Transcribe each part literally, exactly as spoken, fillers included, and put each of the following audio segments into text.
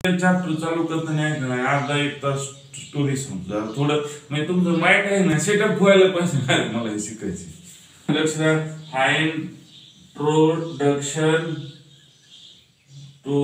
Chapter चालू करताना आहे ना अर्धा एक तास स्टोरी समजा थोडं म्हणजे तुमचं माइंड आहे ना सेटअप व्हायला पाहिजे मला हे शिकायची लक्ष द्या हा इंट्रोडक्शन टू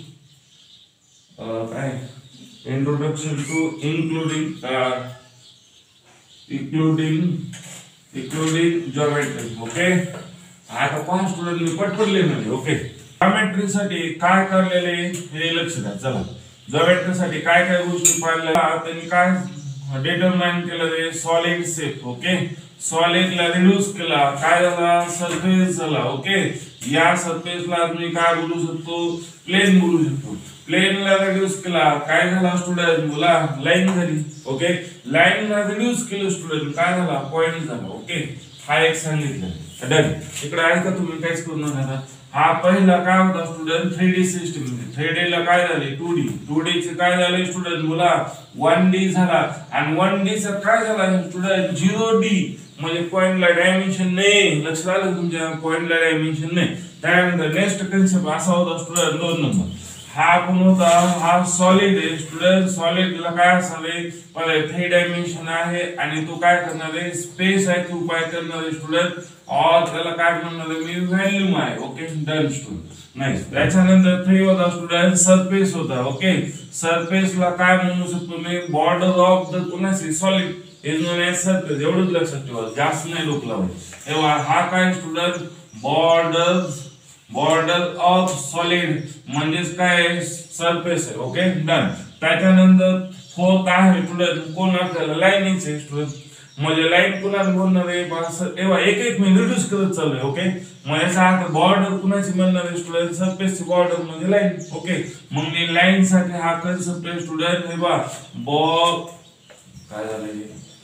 काय introduction to including including including geometry okay आता पाच स्टुडंट पटपटले म्हणजे ओके ज्योमेट्री साठी काय करलेले हे लक्ष द्या चला ज्योमेट्री साठी काय काय गोष्टी पाहिल्या त्यांनी काय डिटरमाइन केलं ते सॉलिड शेप ओके सॉलिड ला रिड्यूस केला काय झाला सरफेस झाला ओके या सरफेस ला मी काय बोलू शकतो प्लेन बोलू शकतो प्लेन ला रिड्यूस केला काय झाला स्टुडंट बोला लाईन झाली ओके लाईन ला रिड्यूस केलं स्टुडंट काय झाला पॉइंट झाला ओके हा एक सांगितलं डन इकडे आहे का तुम्ही काहीच करू नका हा पहिला काय होता student three D system three D ला काय झाले टू डी टू डी चे काय झाले स्टुडंट बोला वन डी झाला आणि वन डी चा काय झाला स्टुडंट झिरो डी म्हणजे पॉइंटला डायमेन्शन नाही लक्षात आलं तुमच्या पॉइंटला डायमेन्शन नाही त्यानंतर नेक्स्ट कन्सेप्ट असा होता स्टुडंट दोन नंबर हा कोण होता हा सॉलिड आहे स्टुडंट सॉलिड ला काय असावे पहिले थ्री डायमेन्शन आहे आणि तो काय करणार आहे स्पेस आहे तो काय करणार आहे स्टुडंट और त्याला काय म्हणणार आहे मी व्हॉल्यूम आहे ओके डन स्टुडंट नाही त्याच्यानंतर थ्री होता स्टुडंट सरफेस होता ओके सरफेस ला काय म्हणू शकतो मी बॉर्डर ऑफ द कोणाची solid is known as surface एवढंच लक्षात ठेवा जास्त नाही डोकं लावायचं तेव्हा हा काय student borders border of solid म्हणजेच काय सरफेस आहे ओके डन त्याच्यानंतर फोर्थ आहे स्टुडंट कोण आपल्याला लाईनिंग आहे स्टुडंट म्हणजे लाईन कुणाला बोलणार आहे तेव्हा एक एक मी रिड्यूस करत चालू आहे ओके म्हणजे आता बॉर्डर कुणाची म्हणणार आहे स्टुडंट सरफेस ची बॉर्डर म्हणजे लाईन ओके मग मी लाईन साठी हा कन्सेप्ट आहे स्टुडंट हे बघा बॉ काय झालं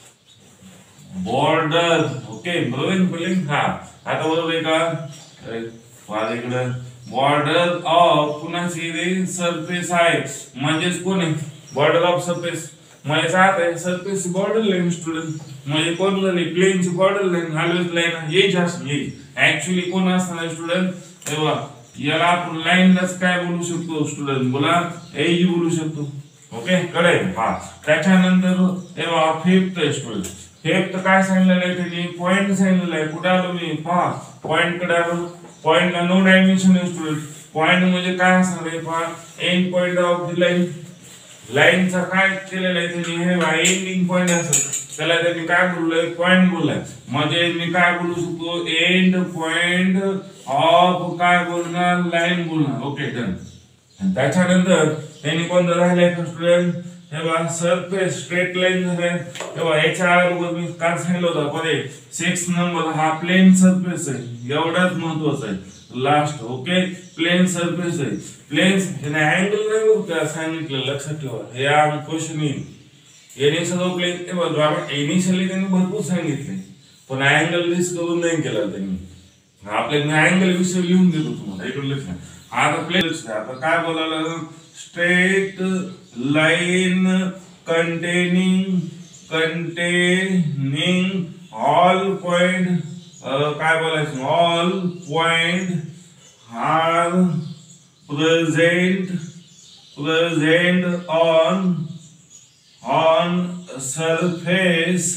बॉर्डर ओके बरोबर बोलिंग हा आता बरोबर आहे का वाले बॉर्डर ऑफ कुणाची सरफेस आहे म्हणजेच कोण आहे बॉर्डर ऑफ सरफेस म्हणजे काय आहे सरफेस बॉर्डर लाईन स्टुडंट म्हणजे कोण झाली प्लेन ची बॉर्डर लाईन हालवेज लाईन हे जास्त हे ऍक्च्युअली कोण असणार स्टुडंट तेव्हा याला आपण लाईनलाच काय बोलू शकतो स्टुडंट बोला एज बोलू शकतो ओके कडे हा त्याच्यानंतर तेव्हा फिफ्थ आहे स्टुडंट फिफ्थ काय सांगितलेलं आहे त्यांनी पॉइंट सांगितलेलं आहे कुठे आलो मी पहा पॉइंट कडे आलो पॉइंट ला नो डायमेन्शन आहे स्टुडंट पॉइंट म्हणजे काय असणार आहे पहा end point of the line लाईनचा काय केलेलं आहे त्यांनी हे एंडिंग पॉइंट असेल त्याला त्यांनी काय बोललंय पॉइंट बोललाय म्हणजे मी काय बोलू शकतो एंड पॉइंट ऑफ काय बोलणार लाईन बोलणार ओके डन त्याच्यानंतर त्यांनी कोणतं राहिलंय स्टुडंट हे बघा सरफेस स्ट्रेट लाईन झाले तेव्हा याच्या अगोदर मी काय सांगितलं होतं पहिले सिक्स नंबर हा प्लेन सरफेस आहे एवढाच महत्वाचा आहे लास्ट ओके प्लेन सरफेस आहे प्लेन याने अँगल नाही बघ सांगितलं लक्षात ठेवा हे क्वेश्चन येईल याने सगळं प्लेन ते बघा इनिशियली त्यांनी भरपूर सांगितले पण अँगल डिस्कवर नाही केला त्यांनी आपल्या अँगल विषय लिहून देतो तुम्हाला इकडे लक्ष आता प्लेन आता काय बोलायला straight line containing containing all point uh, काय बोलायचं all point are present present on on surface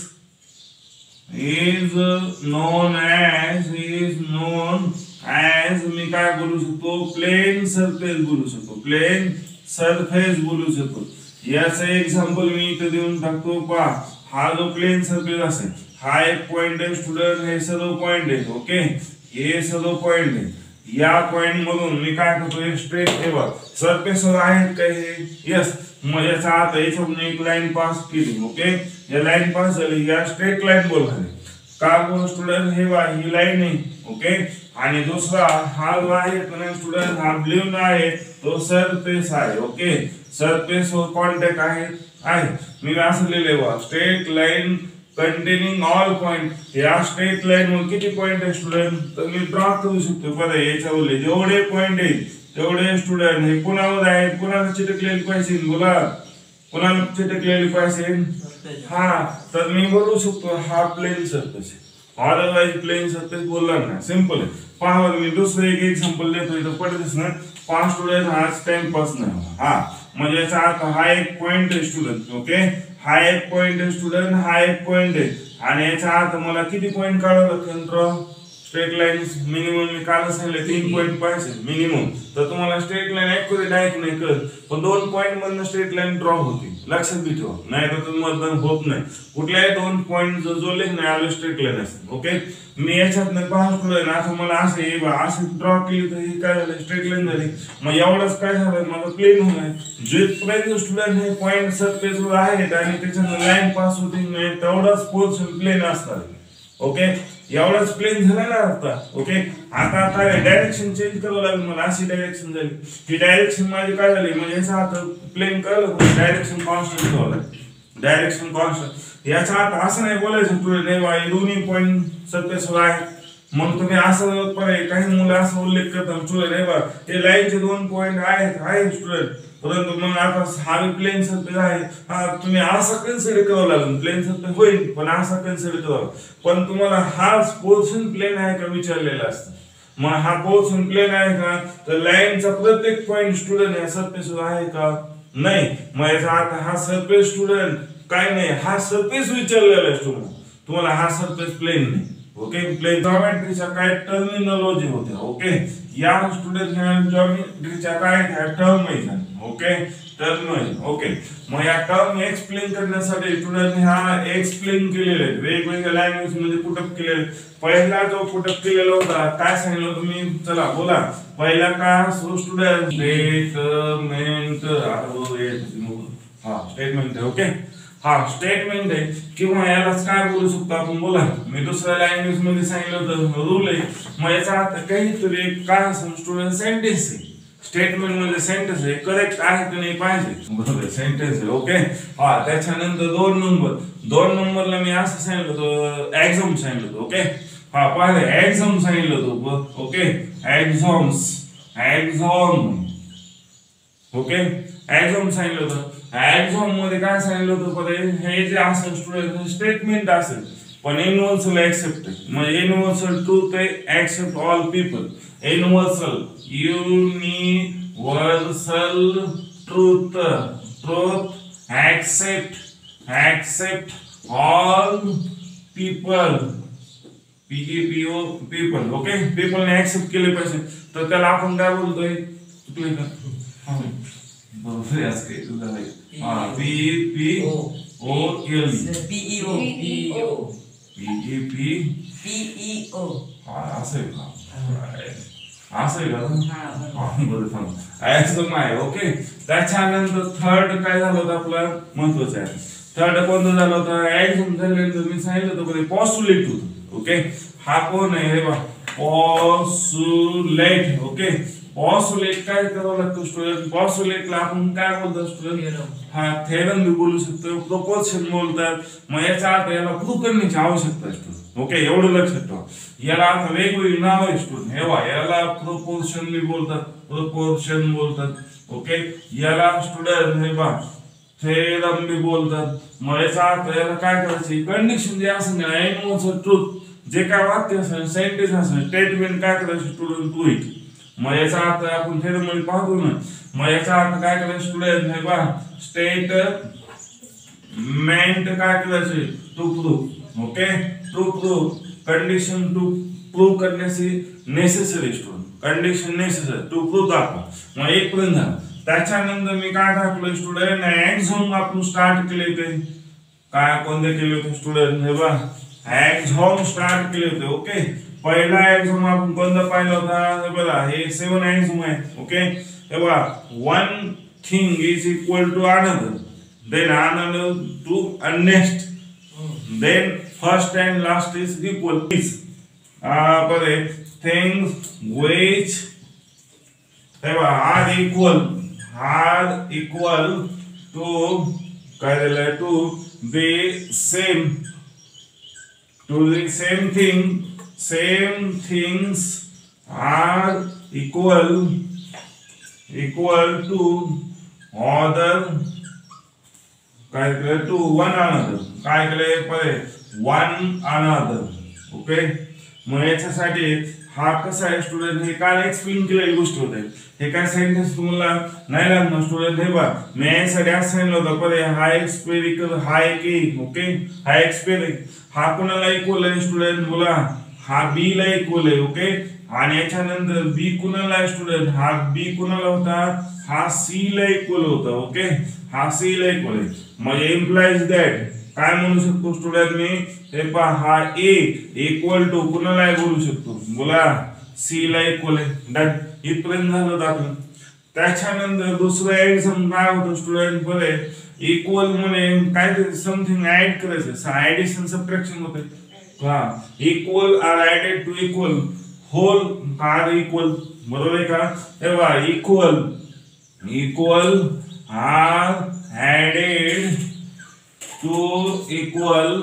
is known as is known as मी काय बोलू शकतो प्लेन सरफेस बोलू शकतो प्लेन सरफेस बोलू शकतो याचं एक्झाम्पल मी इथे देऊन टाकतो पहा हा जो प्लेन सरफेस असेल हा एक पॉइंट आहे स्टुडंट हे सर्व पॉइंट आहेत ओके हे सर्व पॉइंट आहे या पॉइंट मधून मी काय करतो स्ट्रेट ठेवा सरफेस वर आहेत काय हे यस मग याचा आता याच्यातून एक लाईन पास केली ओके या लाईन पास झाली या स्ट्रेट लाईन बोलणार का बोल स्टुडंट हे बा ही लाईन आहे ओके आणि दुसरा हा जो आहे स्टुडंट हा ब्ल्यू आहे तो सरफेस आहे ओके सरफेस वर कॉन्टॅक्ट आहे आहे मी असं लिहिले बा straight line containing all point या स्ट्रेट लाईन वर किती पॉइंट आहे स्टुडंट तर मी ड्रॉ करू शकतो बघा याच्यावर जेवढे पॉइंट आहेत तेवढे स्टुडंट हे कुणावर आहेत कुणाला चिटकलेले पाहिजे बोला कुणाला चिटकलेले पाहिजे हा तर मी बोलू शकतो हा plane surface otherwise plane surface बोलला ना, सिंपल आहे. पहा मी दुसरं एक एक्झाम्पल देतो इथं पडतेच ना. पाच स्टुडंट आज टाइमपास नाही. हा म्हणजे याचा अर्थ हा एक पॉइंट आहे स्टुडंट. ओके, हा एक पॉइंट आहे स्टुडंट, हा एक पॉइंट आहे आणि याचा अर्थ मला किती पॉइंट काढावं लागतील ड्रॉ स्ट्रेट लाईन्स मिनिमम. मी काल सांगितलं तीन पॉइंट पाहिजे मिनिमम. तर तुम्हाला स्ट्रेट लाईन ऍक्युरेट आहे की नाही कळत, पण दोन पॉइंट मधनं स्ट्रेट लाईन ड्रॉ होती, लक्षात बी ठेवा. नाही तर तुम्हाला होत नाही. कुठल्याही दोन पॉइंट जो जोडले नाही आले स्ट्रेट लाईन असते. ओके, मी याच्यात पाहत पुढे ना असं मला असे असे ड्रॉ केली तर ही काय झालं स्ट्रेट लाईन झाली. मग एवढंच काय झालं माझं प्लेन होणार. जे प्लेन स्टुडंट हे पॉइंट सरफेसवर आहेत आणि त्याच्यानं लाईन पास होती नाही तेवढाच पोर्शन प्लेन असणार. ओके, एवढाच प्लेन झाला ना आता. ओके, आता काय डायरेक्शन चेंज करावं लागेल मला. अशी डायरेक्शन झाली की डायरेक्शन माझी काय झाली म्हणजे याचा आता प्लेन कळलं डायरेक्शन कॉन्स्टंट ठेवावं लागेल. डायरेक्शन कॉन्स्टंट याचा अर्थ असं नाही बोलायचं पुढे नाही बा दोन्ही पॉइंट सरफेसवर आहे. मग तुम्ही असं पर्याय काही मुलं असा उल्लेख करतात स्टुडंट नाही बा ते लाईनचे दोन पॉइंट आहेत आहे स्टुडंट, परंतु मग आता हा प्लेन सरफेस आहे. हा तुम्ही असा कन्सिडर करावं लागेल. प्लेन सरफेस होईल पण असा कन्सिडर करावं. पण तुम्हाला हा पोर्शन प्लेन आहे का विचारलेला असतं. मग हा पोर्शन प्लेन आहे का तर लाईनचा प्रत्येक पॉइंट स्टुडंट या सरफेसवर आहे का नाही. मग याचा अर्थ हा सरफेस स्टुडंट काय नाही, हा सरफेस विचारलेला आहे तुम्हाला. तुम्हाला हा सरफेस प्लेन नाही. ओके, प्लेन जॉमेट्रीच्या काय टर्मिनॉलॉजी होत्या. ओके, या स्टुडंट जॉमेट्रीच्या काय टर्म आहे. Okay, term. ओके, मग या टर्म एक्सप्लेन करण्यासाठी स्टुडंट हा एक्सप्लेन केलेले आहेत वेगवेगळ्या लँग्वेज मध्ये पुटअप केलेले. पहिला जो पुटअप केलेला होता काय सांगितलं होतं तुम्ही, चला बोला. पहिला काय स्टुडंट स्टेटमेंट. हा स्टेटमेंट आहे. ओके, हा स्टेटमेंट आहे किंवा यालाच काय बोलू शकतो आपण बोला. मी दुसऱ्या लँग्वेज मध्ये सांगितलं होतं रूल आहे. मग याचा अर्थ काहीतरी काय असं स्टुडंट सेंटेन्स आहे. स्टेटमेंट मध्ये सेंटेन्स आहे करेक्ट आहे की नाही पाहिजे. बरोबर सेंटेन्स आहे. ओके, हा त्याच्यानंतर दोन नंबर दोन नंबरला मी असं सांगितलं होतं एक्झाम सांगितलं होतं. ओके, हा पाहिजे एक्झाम सांगितलं होतं. Okay, exams exam. Okay, exam सांगितलं होतं. एक्झाम मध्ये काय सांगितलं होतं पहिले हे जे असेल स्टुडंट स्टेटमेंट असेल पण युनिव्हर्सल एक्सेप्ट म्हणजे युनिव्हर्सल ट्रूथ आहे accept all people. Universal universal truth truth accept accept all people PPO people. Okay, people ने एक्सेप्ट केले पाहिजे तर त्याला आपण काय बोलतोय चुकले का बरोबर आज काही तुझा नाही. हा P P O L PEO PEO P P PEO हा असं आहे का असं आहे का हा बरं थांब ऍक्झाम आहे. ओके, त्याच्यानंतर थर्ड काय झालं होतं आपलं महत्वाचं आहे. थर्ड कोणतं झालं होतं एक्झाम झाल्यानंतर मी सांगितलं होतं पॉस्टुलेट होतं. ओके, हा कोण आहे बा पॉस्टुलेट. ओके, पॉस्टुलेट काय करावं लागतं स्टुडंट. पॉस्टुलेटला आपण काय बोलतो स्टुडंट हा थेरम बी बोलू शकतो प्रोपोर्शन बोलतात. मग याचा अर्थ याला प्रूव्ह करण्याची आवश्यकता असते. ओके, एवढं लक्षात ठेवा. याला अर्थ वेगवेगळी नाव आहे स्टुडंट. हे बघा याला प्रोपोर्शन बी बोलतात प्रोपोर्शन बोलतात. ओके, याला स्टुडंट हे बघा थेरम बी बोलतात. मग याचा अर्थ याला काय करायची कंडिशन जे असेल ना युनिव्हर्सल ट्रूथ जे काय वाक्य असेल सेंटेन्स असेल स्टेटमेंट काय करायचं स्टुडंट टू इट. मग याचा अर्थ आपण थेरम मध्ये पाहतो ना. मग याचा अर्थ काय करायचं स्टुडंट हे बघा स्टेटमेंट काय करायचे to prove. Okay, to prove condition to prove करण्याची necessary student condition necessary to prove दाखवा. मग एक पर्यंत झालं. त्याच्यानंतर मी काय टाकलं स्टुडंट एक्झाम आपण स्टार्ट केले होते. काय कोणते केले होते स्टुडंट हे बघा एक्झाम स्टार्ट केले होते. ओके, पहिला एक्झाम आपण कोणता पाहिला होता हे बघा हे सेवन एक्झाम आहे. ओके, हे बघा one thing is equal to another then another to next then first and last is equal is बरे थिंग्स व्हिच हे बघा are equal are equal to काय दिलंय to the same to the same thing same things are equal equal to other काय केलं to one another काय केलं पहिले one another. ओके. मग याच्यासाठी हा कसा आहे स्टुडंट, हे काल एक्सप्लेन केलेली गोष्ट होते. हे काय सेंटेन्स तुम्हाला नाही लागणार स्टुडंट. हे बा मी यासाठी असं सांगितलं होतं पहिले हा एक स्पेरिकल हा एक ए. ओके, हा एक स्पेरिक, हा कोणाला इक्वल आहे स्टुडंट बोला, हा बी ला इक्वल आहे. ओके, आणि याच्यानंतर बी कुणाला आहे स्टुडंट, हा बी कुणाला होता, हा सी ला इक्वल होता. ओके, हा सी ला इक्वल आहे. म्हणजे इम्प्लाइज दॅट काय म्हणू शकतो स्टुडंट मी, हे पहा हा ए इक्वल टू कुणाला आहे बोलू शकतो बोला, सी ला इक्वल आहे. डन, इथपर्यंत झालं दाखवून. त्याच्यानंतर दुसरं एक्झाम काय होतं स्टुडंट बरे, इक्वल म्हणे काय समथिंग ऍड करायचं, ऍडिशन सबट्रॅक्शन होते. हा, equal are added to equal whole are equal, बरोबर आहे का. तेव्हा equal equal are added to equal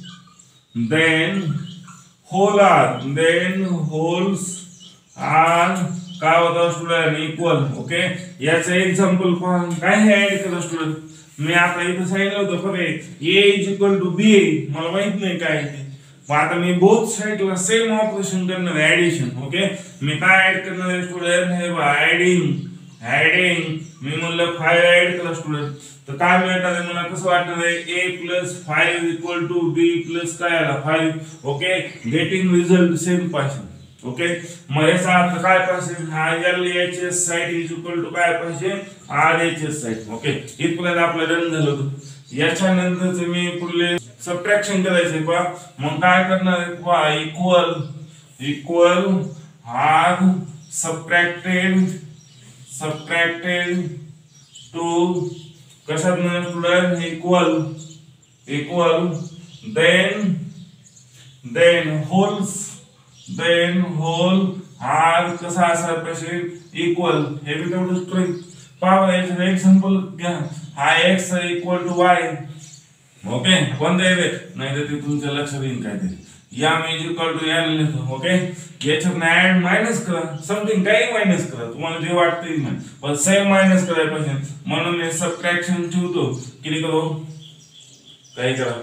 then whole are, then wholes are काय होतं स्टुडंट इक्वल. ओके, याचं एक्झाम्पल काय ऍड करा स्टुडंट. मी आता इथं सांगितलं होतं बघे A is equal to B, मला माहित नाही काय ते. मग आता मी बोथ साइडला सेम ऑपरेशन करणार आहे ऍडिशन. ओके, मी काय ऍड करणार आहे स्टुडंट, हे बघा ऍडिंग ऍडिंग मी म्हणलं फाइव्ह ऍड करा स्टुडंट. तर काय मिळणार आहे मला, कसं वाटणार आहे, A plus five equal to B plus काय आला five. Okay, getting result same पाहिजे. ओके, मग याचा अर्थ काय पाहिजे, हा L H S side is equal to काय पाहिजे, R H S side. Okay, इथपर्यंत आपलं डन झालं होतं. याच्यानंतर मी पुढले सबट्रॅक्शन करायचे पहा. मग काय करणार आहे पहा, equal equal are subtracted subtracted to कशात ना student equal equal then then wholes then whole are कसा असा पाहिजे इक्वल. हे बी तेवढं स्ट्रिंग पहा. याचं एक्झाम्पल घ्या, हा X equal to Y. Okay, कोणतं आहे नाही तर ते तुमच्या लक्षात येईल काय ते, या मी इक्वल टू एल लिहितो. ओके, याच्यात ऍड मायनस करा, समथिंग काही मायनस करा तुम्हाला जे वाटते ना, पण सेम मायनस करायला पाहिजे. म्हणून मी सबट्रॅक्शन ठेवतो. किती करू, काही करा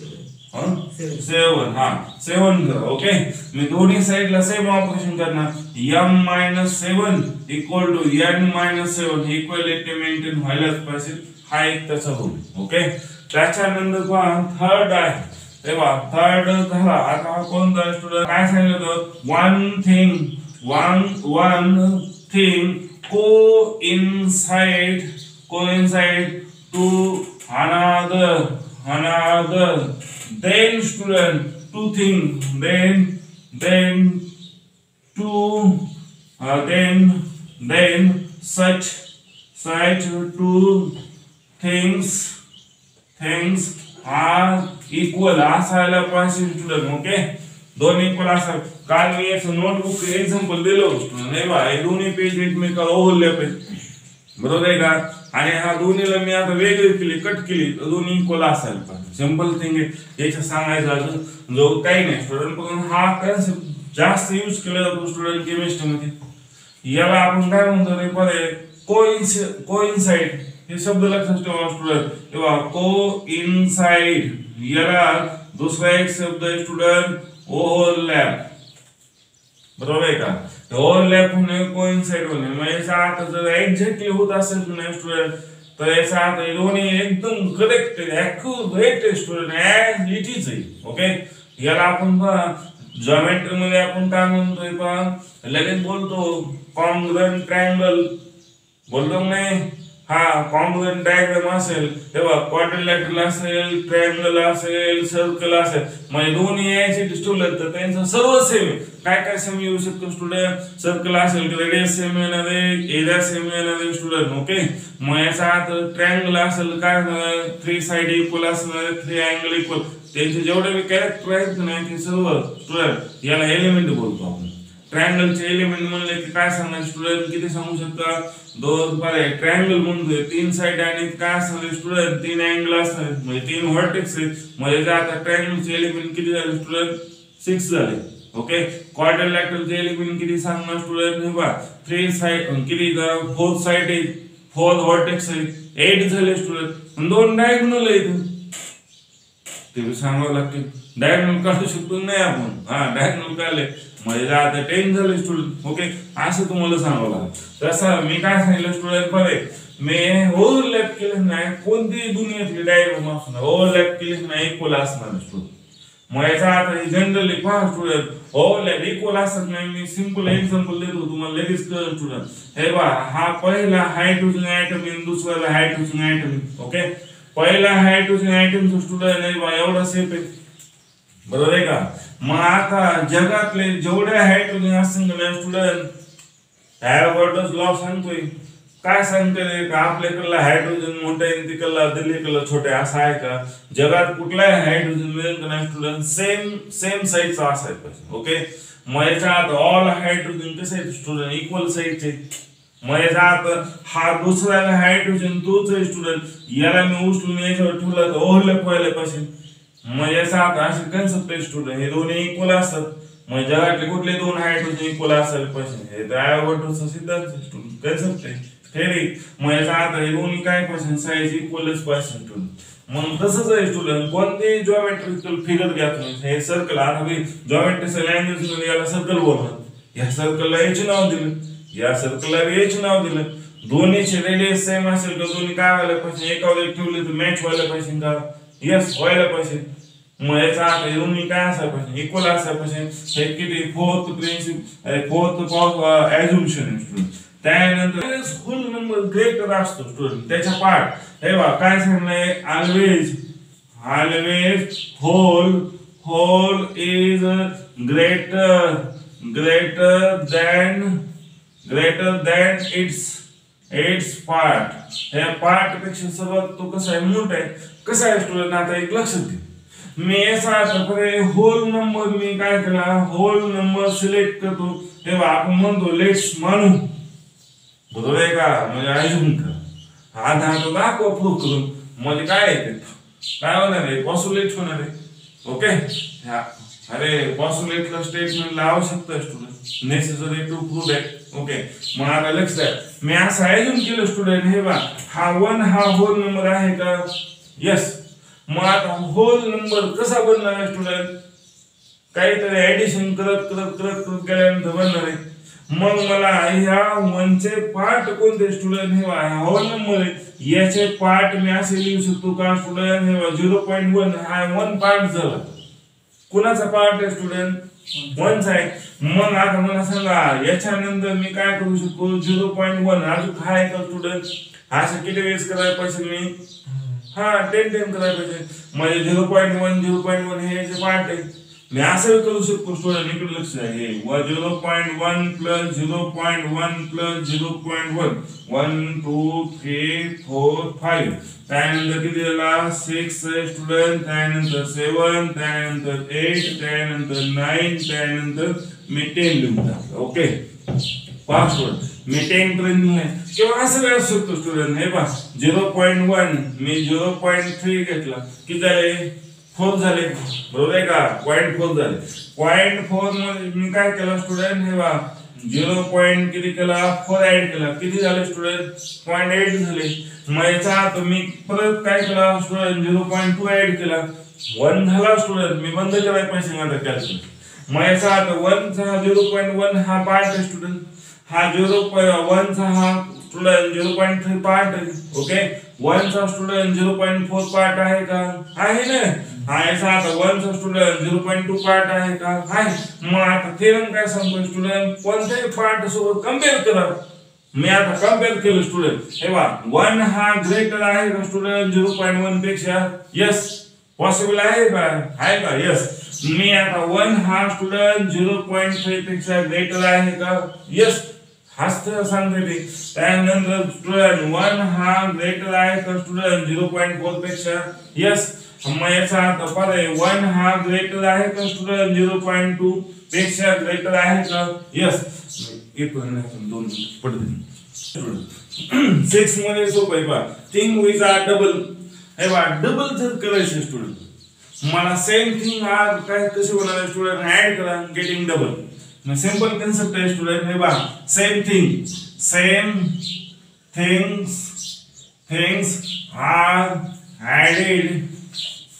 सेवन, हा सेवन करा. ओके, मी दोन्ही साइडला सेम ऑपरेशन करणार. M minus seven equal to N minus seven, equality maintain व्हायलाच पाहिजे. हा एक त्याचा रूल. ओके, त्याच्यानंतर पहा थर्ड आहे. तेव्हा थर्ड झाला. आता हा कोणता स्टुडंट काय सांगितलं होतं, one thing one one thing coincide coincide to another another then student two thing then then two uh, then then such such two things things are equal असायला पाहिजे student. Okay, दोन equal असाल. काल मी याचं notebook example दिलं student. हे बघा हे दोन्ही पेज एकमेकाला ओव्हरलॅप आहेत, बरोबर आहे का. आणि हा दोन्हीला मी आता वेगळी केली, कट केली, तर दोन्ही इक्वल असायला पाहिजे. सिंपल थिंग आहे. याच्या सांगायचं अजून जो काही नाही स्टुडंट, पण हा कन्सेप्ट जास्त यूज केला जातो स्टुडंट केमिस्ट्री मध्ये. याला आपण काय म्हणतो रे पदे कोइन्स कोइन्साइड, हे शब्द लक्षात ठेवा स्टुडंट. तेव्हा को इनसाइड, याला दुसरा एक शब्द आहे स्टुडंट ओव्हरलॅप, बरोबर आहे का. ओव्हरलॅप होणे कोइन्साइड होणे, म्हणजे याचा अर्थ जर एक्झॅक्टली होत असेल ना स्टुडंट, तर याचा अर्थ दोन्ही एकदम correct accurate student as it is आहे. ओके, याला आपण पहा जॉमेट्री मध्ये आपण काय म्हणतोय पहा, लगेच बोलतो कॉन्ग्रुएंट ट्रायंगल, बोलतो नाही. हा कॉन्ग्रुएंट डायग्राम असेल तेव्हा क्वाड्रिलॅटरल असेल, ट्रायंगल असेल, सर्कल असेल, म्हणजे दोन्ही याचे ठेवलं तर त्यांचं सर्व सेम. काय काय सेम येऊ शकतो स्टुडंट, सर्कल असेल तर रेडियस सेम येणार आहे, एरिया सेम येणार आहे स्टुडंट. ओके, मग याचा अर्थ ट्रायंगल असेल काय थ्री साइड इक्वल असणार, थ्री अँगल इक्वल, त्यांचे जेवढे बी कॅरेक्टर आहेत ना ते सर्व स्टुडंट याला एलिमेंट बोलतो आपण. ट्रायंगलचे एलिमेंट म्हणले की काय सांगणार स्टुडंट, किती सांगू शकता, दोन बरे. ट्रायंगल म्हणतोय तीन साइड आणि काय असणार स्टुडंट, तीन अँगल असणार, म्हणजे तीन व्हर्टेक्स आहेत. म्हणजे आता ट्रायंगलचे एलिमेंट किती झाले स्टुडंट, सिक्स झाले. ओके, क्वाड्रिलॅटरलचे एलिमेंट किती सांगणार स्टुडंट, हे बघा थ्री साइड किती, फोर साइड आहे, फोर व्हर्टेक्स आहेत, एट झाले स्टुडंट. दोन डायगोनल आहेत, ते सांगावं लागते. डायगोनल काढू शकतो नाही आपण. हा डायगोनल काढले म्हणजे आता टेन झाले स्टुडंट. ओके असं तुम्हाला सांगावं लागेल. तसं मी काय सांगितलं स्टुडंट बरे मी ओव्हरलॅप केलं नाही कोणती दुनियातली डायग्राम असणार ओव्हरलॅप केली नाही इक्वल असणार स्टुडंट. मग याचा आता जनरली पहा स्टुडंट ओव्हरलॅप इक्वल असत नाही. मी सिंपल एक्झाम्पल देतो तुम्हाला लगेच कळेल स्टुडंट. हे बा हा पहिला हायड्रोजन ऍटम आहे दुसरा हायड्रोजन ऍटम. ओके पहिला हायड्रोजन ऍटमचा स्टुडंट आहे बा एवढा सेप आहे बरोबर आहे का. मग आता जगातले जेवढे हायड्रोजन असतील ना स्टुडंट ॲव्होगाड्रोस लॉ सांगतोय काय सांगतोय का आपल्याकडला हायड्रोजन मोठा आहे तिकडला दिल्लीकडला छोटा आहे असं आहे का. जगात कुठलाही हायड्रोजन मिळेल का नाही स्टुडंट सेम सेम साईजचा असायला पाहिजे. ओके मग याच्यात ऑल हायड्रोजन कसे आहेत स्टुडंट इक्वल साईजचे. मग याच्यात हा दुसरा हायड्रोजन तोच आहे स्टुडंट याला मी उचलून याच्यावर ठेवला तर ओव्हरलॅप व्हायला पाहिजे. मग याचा आता असे कन्सेप्ट आहे स्टुडंट हे दोन्ही इक्वल असतात. मग जगातले कुठले दोन हायड्रोजन इक्वल असायला पाहिजे हे तर ॲव्होगाड्रोचा सिद्धांत स्टुडंट कन्सेप्ट आहे थेरी. मग याचा आता हे दोन्ही काय पाहिजे साईज इक्वलच पाहिजे स्टुडंट. मग तसंच आहे स्टुडंट कोणते जॉमेट्रिकल फिगर घ्या तुम्ही हे सर्कल आता मी जॉमेट्रिकल लँग्वेज मध्ये याला सर्कल बोलणार या सर्कलला एच नाव दिलं या सर्कलला एच नाव दिलं. दोन्हीचे रेडियस सेम असेल तर दोन्ही काय व्हायला पाहिजे एकावर एक ठेवले तर मॅच व्हायला पाहिजे का. यस व्हायला पाहिजे. मग याचा आता दोन्ही काय असायला पाहिजे इक्वल असायला पाहिजे. हे किती fourth principle fourth of assumption student. त्यानंतर होल नंबर ग्रेटर असतो स्टुडंट त्याच्या पार्ट हे बा काय सांगलंय always always whole whole is greater greater than greater than its its part. ह्या पार्ट पेक्षा सर्वात तो कसा आहे मोठा आहे. कसा आहे स्टुडंट आता एक लक्षात घे मी याचा होल नंबर मी काय केला होल नंबर सिलेक्ट करतो. हे बा आपण म्हणतो लेट्स मानू बरोबर आहे का म्हणजे ऐकून कर हा धातो दाखवा प्रूफ करून म्हणजे काय येते काय होणार आहे पॉस्युलेट होणार आहे. ओके अरे पॉस्युलेटला स्टेटमेंटला आवश्यकता student necessary to prove that. Okay मग आता लक्ष द्या मी असं ऐकून केलं स्टुडंट हे बा हा वन हा होल नंबर आहे का. यस मग आता होल नंबर कसा बनणार आहे स्टुडंट काहीतरी ऍडिशन करत करत करत करत गेल्यानंतर बनणार आहे. मग मला ह्या वनचे पार्ट कोणते स्टुडंट हे होल नंबर आहे याचे पार्ट मी असे लिहू शकतो का स्टुडंट हे झिरो पॉईंट वन हा वन पार्ट झाला. कुणाचा पार्ट आहे स्टुडंट वनचा आहे. मग आता मला सांगा याच्यानंतर मी काय करू शकतो झिरो पॉईंट वन अजून काय आहे का स्टुडंट असं किती वेळेस करायला पाहिजे मी हा टेन टेन करायला पाहिजे. म्हणजे zero point one zero point one हे याचे पार्ट आहे. मी असं करू शकतो स्टुडंट इकडे लक्ष आहे zero point one plus zero point one plus zero point one one two three four five त्यानंतर किती झाला सिक्स स्टुडंट त्यानंतर सेवन त्यानंतर एट त्यानंतर नाईन त्यानंतर मी टेन लिहून टाकलं. ओके पाच मी टेन पर्यंत नाही किंवा असं काय असू शकतो स्टुडंट हे पहा झिरो पॉईंट वन मी झिरो पॉईंट थ्री घेतला किती झाले फोर झाले बरोबर आहे का पॉईंट फोर झाले. पॉईंट फोर मध्ये मी काय केलं स्टुडंट हे बा झिरो पॉईंट किती केला फोर ऍड केला किती झाले स्टुडंट पॉईंट एट झाले. मग याचा अर्थ मी परत काय केला student zero point two add केला वन झाला स्टुडंट मी बंद करायला पाहिजे आता कॅल्क्युलेट. मग याचा अर्थ वन चा झिरो पॉईंट वन हा पार्ट आहे स्टुडंट हा झिरो वन चा हा student zero point three part आहे. ओके वन चा student zero point four part आहे का आहे ना हा याचा आता वन चा student zero point two part आहे का आहे. मग आता थेरम काय सांगतो स्टुडंट कोणत्याही पार्ट सोबत कम्पेअर करा. मी आता कम्पेअर केलं स्टुडंट हे बा वन हा ग्रेटर आहे का स्टुडंट झिरो पॉईंट वन पेक्षा. यस पॉसिबल आहे का आहे का यस. मी आता वन हा स्टुडंट झिरो पॉईंट थ्री पेक्षा ग्रेटर आहे का यस हाच सांगते ते. त्यानंतर स्टुडंट वन हा ग्रेटर आहे का स्टुडंट झिरो पॉईंट फोर पेक्षा यस. मग याचा अर्थ पर्याय वन हा ग्रेटर आहे का स्टुडंट झिरो पॉईंट टू पेक्षा ग्रेटर आहे का यस. एक दोन पडते सिक्स मध्ये सोपं आहे पहा थिंग विथ आ डबल हे बा डबल जर करायचे स्टुडंट मला सेम थिंग हा काय कसे होणार आहे स्टुडंट ऍड करा गेटिंग डबल. सिंपल कन्सेप्ट आहे स्टुडंट हे बा same thing same things things are added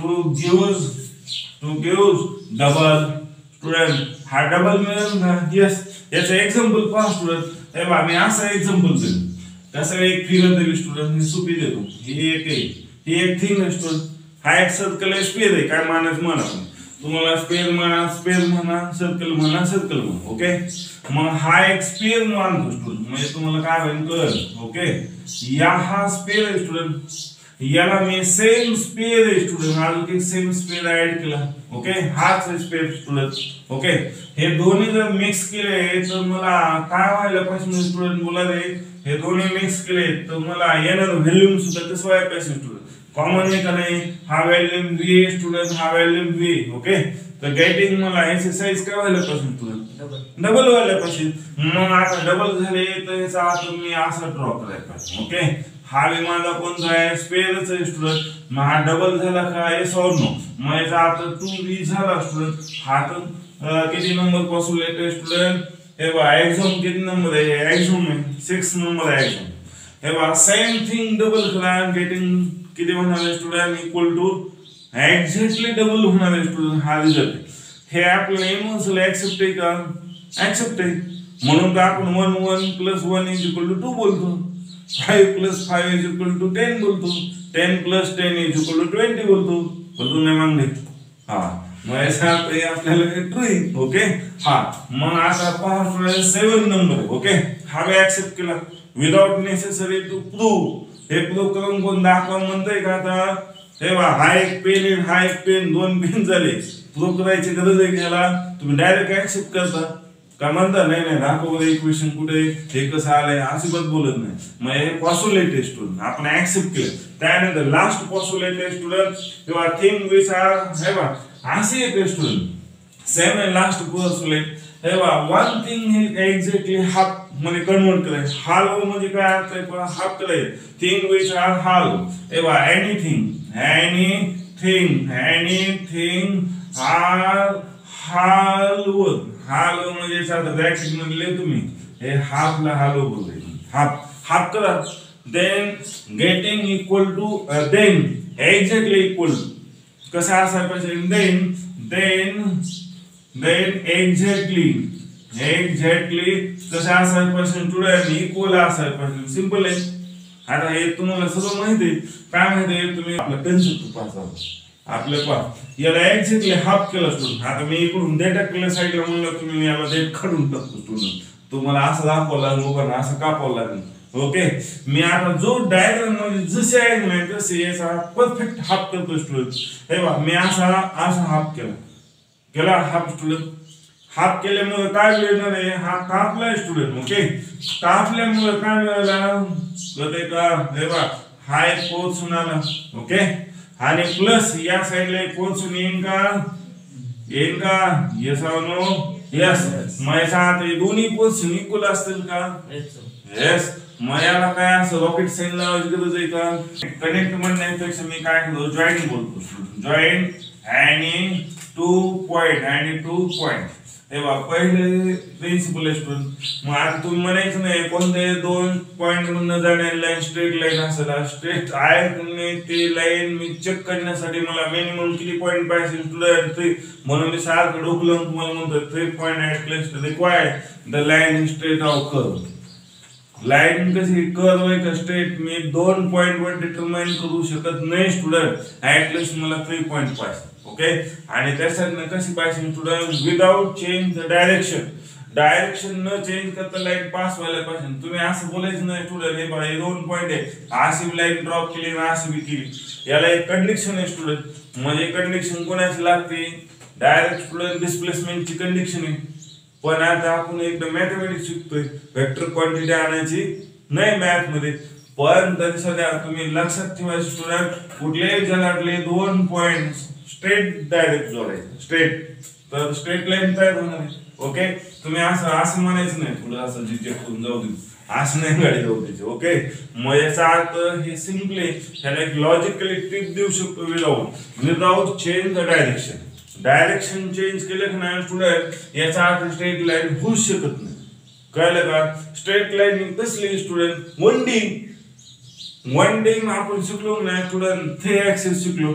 to gives to gives double student हा डबल मिळेल ना यस याचं एक्झाम्पल पहा स्टुडंट हे बघा मी असं एक्झाम्पल देतो कसं एक फिगर दिली स्टुडंट मी सोपी देतो ही एक आहे ही एक थिंग आहे स्टुडंट हा एक सर्कल आहे स्पेअर आहे काय मानायचं म्हणा तुम्हाला स्पेअर म्हणा स्पेअर म्हणा सर्कल म्हणा सर्कल म्हणा ओके मग हा एक स्पेअर मानतो स्टुडंट म्हणजे तुम्हाला काय होईल कळलं ओके या हा स्पेअर आहे स्टुडंट याला मी सेम स्पेअर आहे स्टुडंट हा एक सेम स्पेअर ऍड केला ओके हाच स्पेअर स्टुडंट ओके हे दोन्ही जर मिक्स केले तर मला काय व्हायला पाहिजे स्टुडंट बोला रे हे दोन्ही मिक्स केले तर मला येणार व्हॅल्यूम सुद्धा कसं व्हायला पाहिजे स्टुडंट कॉमन आहे का नाही हा व्हॅल्यूम v स्टुडंट हा व्हॅल्यूम v ओके तर गेटिंग मला एक्सरसाइज काय व्हायला पाहिजे स्टुडंट डबल व्हायला पाहिजे मग आता डबल झाले तर याचा अर्थ मी असा ड्रॉ करायला पाहिजे ओके हा बी माझा कोणता आहे स्पेअरच आहे स्टुडंट मग हा डबल झाला का येस और नो मग याचा अर्थ टू v झाला स्टुडंट हा तर किती नंबर पॉसिबल आहे स्टुडंट हे बघा एक्झाम किती नंबर आहे एक्झाम आहे सिक्स नंबर आहे एक्झाम हे बघा सेम थिंग डबल करा गेटिंग किती होणार आहे student equal to exactly double होणार आहे स्टुडंट हा रिझल्ट हे आपल्याला इमोशनल ऍक्सेप्ट आहे का ऍक्सेप्ट आहे म्हणून तर आपण one one plus one is equal to two बोलतो five plus five is equal to ten बोलतो ten plus ten is equal to twenty बोलतो बोलतो नाही मागणे हा मग याचा अर्थ आपल्याला ट्रू आहे ओके हा मग आता पहा सेवन नंबर ओके हा बी ऍक्सेप्ट केला विदाउट नेसेसरी टू प्रूव्ह हे प्रूव्ह करून कोण दाखवा म्हणतंय का आता हे बा हा एक पेन आहे हा एक पेन दोन पेन झाले प्रूव्ह करायची गरज आहे घ्यायला तुम्ही डायरेक्ट ऍक्सेप्ट करता का म्हणता नाही नाही दाखव इक्वेशन कुठे हे कसं आलंय अजिबात बोलत नाही मग हे पॉसिबिलिटी स्टुडंट आपण ऍक्सेप्ट केलं त्यानंतर लास्ट पॉसिबिलिटी स्टुडंट किंवा थिंग विच आर हे बा असे एक student same and last possibility हे बा वन थिंग हे एक्झॅक्टली हाफ म्हणजे कन्वर्ट करायचं हाल्व म्हणजे काय अर्थ आहे पण हाफ करायचं थिंग विच आर हाल्व हे बा anything anything anything are halve halve म्हणजे साधं ब्रॅकेट मध्ये तुम्ही हे हाफला हाल्व बोलले हाफ हाफ करा then getting equal to then exactly equal कसं असायला पाहिजे then then then exactly exactly कसं असायला पाहिजे स्टुडंट इक्वल असायला पाहिजे सिंपल आहे आता हे तुम्हाला सगळं माहिती आहे काय माहिती आहे तुम्ही आपला कन्सेप्ट पासा आपल्या पा याला एक्झॅक्टली हाफ केला स्टुडंट आता मी इकडून डेटा केल्या साईडला म्हणलं तुम्ही याला डेट काढून टाकतो स्टुडंट तुम्हाला असं दाखवावं लागेल लोकांना असं कापावं लागेल ओके मी आता जो डायग्राम मध्ये जसे आहे ना तसे याचा परफेक्ट हाफ करतो स्टुडंट हे बघा मी असा असा हाफ केला केला हाफ स्टुडंट हाफ केल्यामुळे काय मिळणार आहे हा कापलाय स्टुडंट ओके कापल्यामुळे काय मिळाला कळतंय का हे बघा हा एक पोर्शन आला ओके आणि प्लस या साइडला एक पोर्शन येईन का येईन का यस और नो यस मग याचा आता दोन्ही पोर्शन इक्वल असतील का येस मग याला काय असं रॉकेट साइन लावायची गरज आहे का कनेक्ट म्हणण्यापेक्षा मी काय करतो जॉईन बोलतो जॉईन आणि टू पॉइंट आणि टू पॉइंट तेव्हा पहिले प्रिन्सिपल आहे स्टुडंट मग आता तुम्ही म्हणायचं नाही कोणते दोन पॉइंट मधून जाणारी लाईन स्ट्रेट लाईन असेल स्ट्रेट आहे ते लाईन मी चेक करण्यासाठी मला मिनिमम किती पॉइंट पाहिजे स्टुडंट थ्री म्हणून मी सारखं डोकलं तुम्हाला म्हणतो three point at place required the line straight of curve line कशी कर्व आहे का स्ट्रेट मी दोन पॉइंट वर डिटरमाइन करू शकत नाही स्टुडंट ऍटलीस्ट मला थ्री पॉइंट पाहिजे ओके आणि त्यासाठी कशी पाहिजे student without change the direction direction न चेंज करता लाईन पास व्हायला पाहिजे तुम्ही असं बोलायचं नाही स्टुडंट हे बघा हे दोन पॉइंट आहे अशी लाईन ड्रॉप केली ना अशी केली याला एक कंडिशन आहे स्टुडंट म्हणजे कंडिशन कोणाची लागते डायरेक्ट स्टुडंट डिस्प्लेसमेंटची कंडिशन आहे पण आता आपण एकदा मॅथमॅटिक्स शिकतोय वेक्टर क्वांटिटी आणायची नाही मॅथ मध्ये पण तरी सध्या तुम्ही लक्षात ठेवायचं स्टुडंट कुठल्याही जगातले दोन पॉइंट स्ट्रेट डायरेक्ट जोडायचे स्ट्रेट तर स्ट्रेट लाईन तयार होणार आहे ओके तुम्ही असं असं म्हणायचं नाही तुला असं जिथे करून जाऊ दे असं नाही गाडी जाऊ द्यायची ओके मग याचा अर्थ हे सिम्पली ह्याला एक लॉजिकली टिप देऊ शकतो without without change the direction direction change केलं की नाही स्टुडंट याचा अर्थ स्ट्रेट लाईन होऊ शकत नाही कळलं का स्ट्रेट लाईन कसली student one D one D आपण शिकलो नाही स्टुडंट थ्री ऍक्सिस शिकलो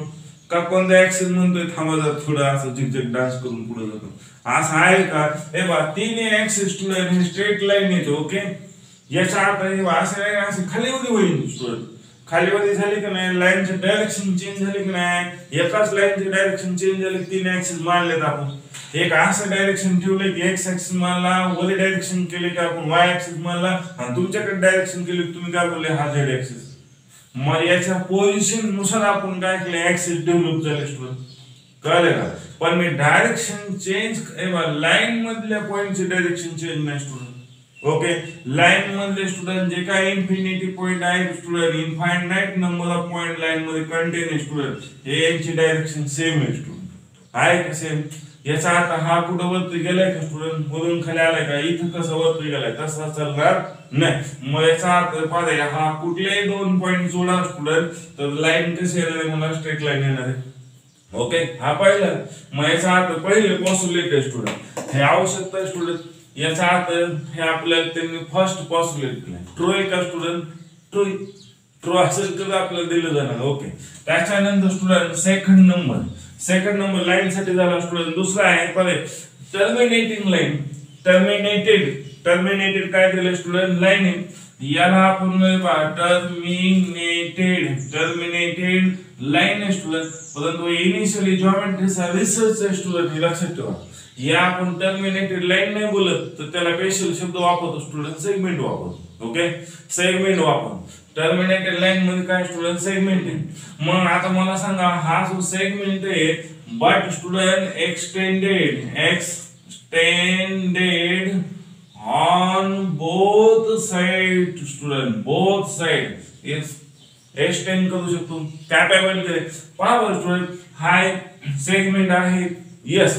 का कोणत्या ऍक्सिस म्हणतोय थांबा जर थोडं असं झिकझॅक डान्स करून पुढे जातो असं आहे का हे बा तिन्ही ऍक्सिस स्टुडंट हे स्ट्रेट लाईन येते ओके याच्या अर्थ हे असं नाही असं खाली मध्ये होईल स्टुडंट खाली मध्ये झाली की नाही लाईनचे डायरेक्शन चेंज झाले की नाही एकाच लाईनचे डायरेक्शन चेंज झाले तीन ऍक्सिस मानलेत आपण एक असं डायरेक्शन ठेवले की एक्स ऍक्सिस मानला वरी डायरेक्शन केले की आपण वाय ऍक्सिस मानला आणि तुमच्याकडे डायरेक्शन केले तुम्ही काय बोलले हा झेड ऍक्सिस मग याच्या पोझिशन नुसार आपण काय केले ऍक्सिस डेव्हलप झाले स्टुडंट कळले का पण मी डायरेक्शन चेंज लाईन मधल्या पॉइंटचे डायरेक्शन चेंज नाही स्टुडंट ओके लाईन मधले स्टुडंट जे काय इन्फिनिटी पॉइंट आहे student infinite number of point line मध्ये कंटेन आहे स्टुडंट हे यांची डायरेक्शन सेम आहे स्टुडंट आहे का सेम याचा अर्थ हा कुठं वरती गेलाय का स्टुडंट वरून खाली आलाय का इथं कसं वरती गेलाय तसा चालणार नाही मग याचा अर्थ पाहिजे हा कुठलेही दोन पॉइंट जोडा स्टुडंट तर लाईन कशी येणार आहे मला स्ट्रेट लाईन येणार आहे ओके हा पहिला मग याचा अर्थ पहिले पॉसिबिलिटी आहे स्टुडंट हे आवश्यकता आहे स्टुडंट याचा अर्थ हे आपल्याला त्यांनी फर्स्ट पॉसिबिलिटी केलं ट्रू आहे का स्टुडंट ट्रू ट्रू असेल तर आपल्याला दिलं जाणार ओके त्याच्यानंतर student second number second number line साठी झाला स्टुडंट दुसरा आहे पहिले टर्मिनेटिंग लाईन टर्मिनेटेड टर्मिनेटेड काय दिलं स्टुडंट लाईन आहे याला आपण टर्मिनेटेड टर्मिनेटेड लाईन आहे स्टुडंट परंतु इनिशियली जॉमेट्रीचा रिसर्च आहे स्टुडंट हे लक्षात ठेवा या आपण टर्मिनेटेड लाईन नाही बोलत तर त्याला स्पेशल शब्द वापरतो स्टुडंट सेगमेंट वापरतो ओके सेगमेंट वापरतो टर्मिनेटेड लाईन मध्ये काय स्टुडंट सेगमेंट आहे मग आता मला सांगा हा जो सेगमेंट आहे but student extended extended on both side student both side is extend करू शकतो कॅपेबल करे पहा स्टुडंट हाय सेगमेंट आहे यस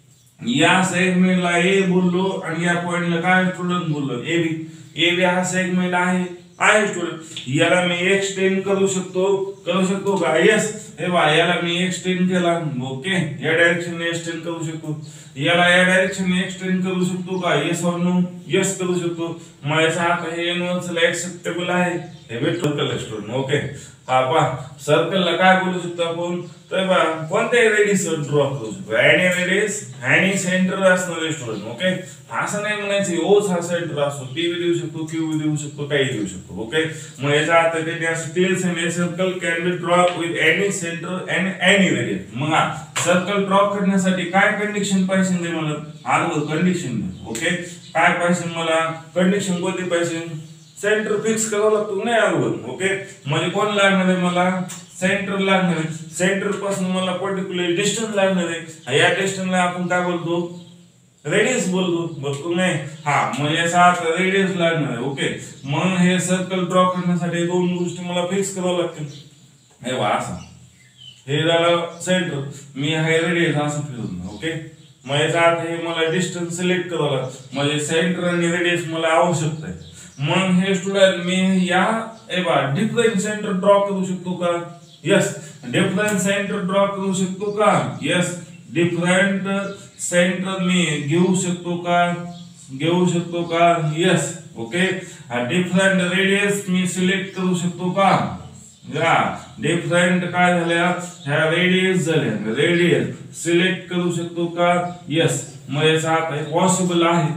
या सेगमेंटला ए बोललो आणि या पॉइंटला काय स्टुडंट बोललो ए बी ए बी हा सेगमेंट आहे आहे स्टुडंट याला मी एक्सटेंड करू शकतो करू शकतो का यस हे बा याला मी एक्सटेंड केला ओके या डायरेक्शनने एक्सटेंड करू शकतो याला या डायरेक्शनने एक्सटेंड करू शकतो का यस और नो यस करू शकतो मग याचा अर्थ हे युनिव्हर्सल एक्सेप्टेबल आहे हे वेक्टर स्टुडंट ओके हा पा सर्कलला काय बोलू शकतो आपण तर बा कोणत्याही रेडियस ड्रॉ करू शकतो एनी रेडियस एनी सेंटर असणार स्टुडंट ओके असं नाही म्हणायचं ओच हा सेंटर असतो पी बी देऊ शकतो क्यू बी देऊ शकतो काही देऊ शकतो ओके मग याचा अर्थ ते असं clear semi circle can be draw with any center and any radius मग सर्कल ड्रॉ करण्यासाठी काय कंडिशन पाहिजे दे मला अगोदर कंडिशन दे ओके काय पाहिजे मला कंडिशन कोणती पाहिजे सेंटर फिक्स करावं लागतो नाही अगोदर ओके म्हणजे कोण लागणार आहे मला सेंटर लागणार आहे सेंटर पासून मला पर्टिक्युलर डिस्टन्स लागणार आहे या डिस्टन्सला आपण काय बोलतो रेडियस बोलतो बोलतो नाही हा मग याचा अर्थ रेडियस लागणार आहे ओके मग हे सर्कल ड्रॉ करण्यासाठी दोन गोष्टी मला फिक्स करावं लागतील हे वा असं हे झालं सेंटर मी हे रेडियस असं फिरवणार ओके मग याचा अर्थ हे मला डिस्टन्स सिलेक्ट करावं लागतं म्हणजे सेंटर आणि रेडियस मला आवश्यकता आहे मग हे स्टुडंट मी या एबा डिफरंट सेंटर ड्रॉ करू शकतो का यस डिफरंट सेंटर ड्रॉ करू शकतो का यस डिफरंट सेंटर मी घेऊ शकतो का घेऊ शकतो का यस ओके डिफरंट रेडियस मी सिलेक्ट करू शकतो का या डिफरंट काय झाल्या ह्या रेडियस झाल्या रेडियस सिलेक्ट करू शकतो का यस मग याचा अर्थ पॉसिबल आहे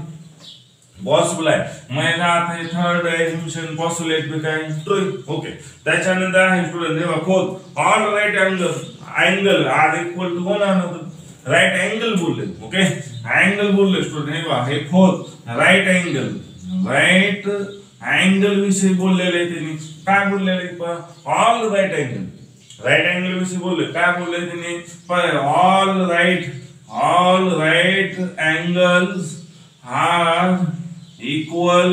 पॉसिबल आहे मग याचा अर्थ आहे थर्ड एक्सप्रेशन पॉसिबिलिटी काय ट्रू ओके त्याच्यानंतर आहे स्टुडंट जेव्हा fourth all right angle angle are equal to one another right angle बोलले ओके अँगल बोलले स्टुडंट हे बघा हे fourth right angle right angle विषयी बोललेले त्यांनी काय बोललेले पहा all right angle right angle विषयी बोलले काय बोलले त्यांनी पहा all right all right angles are equal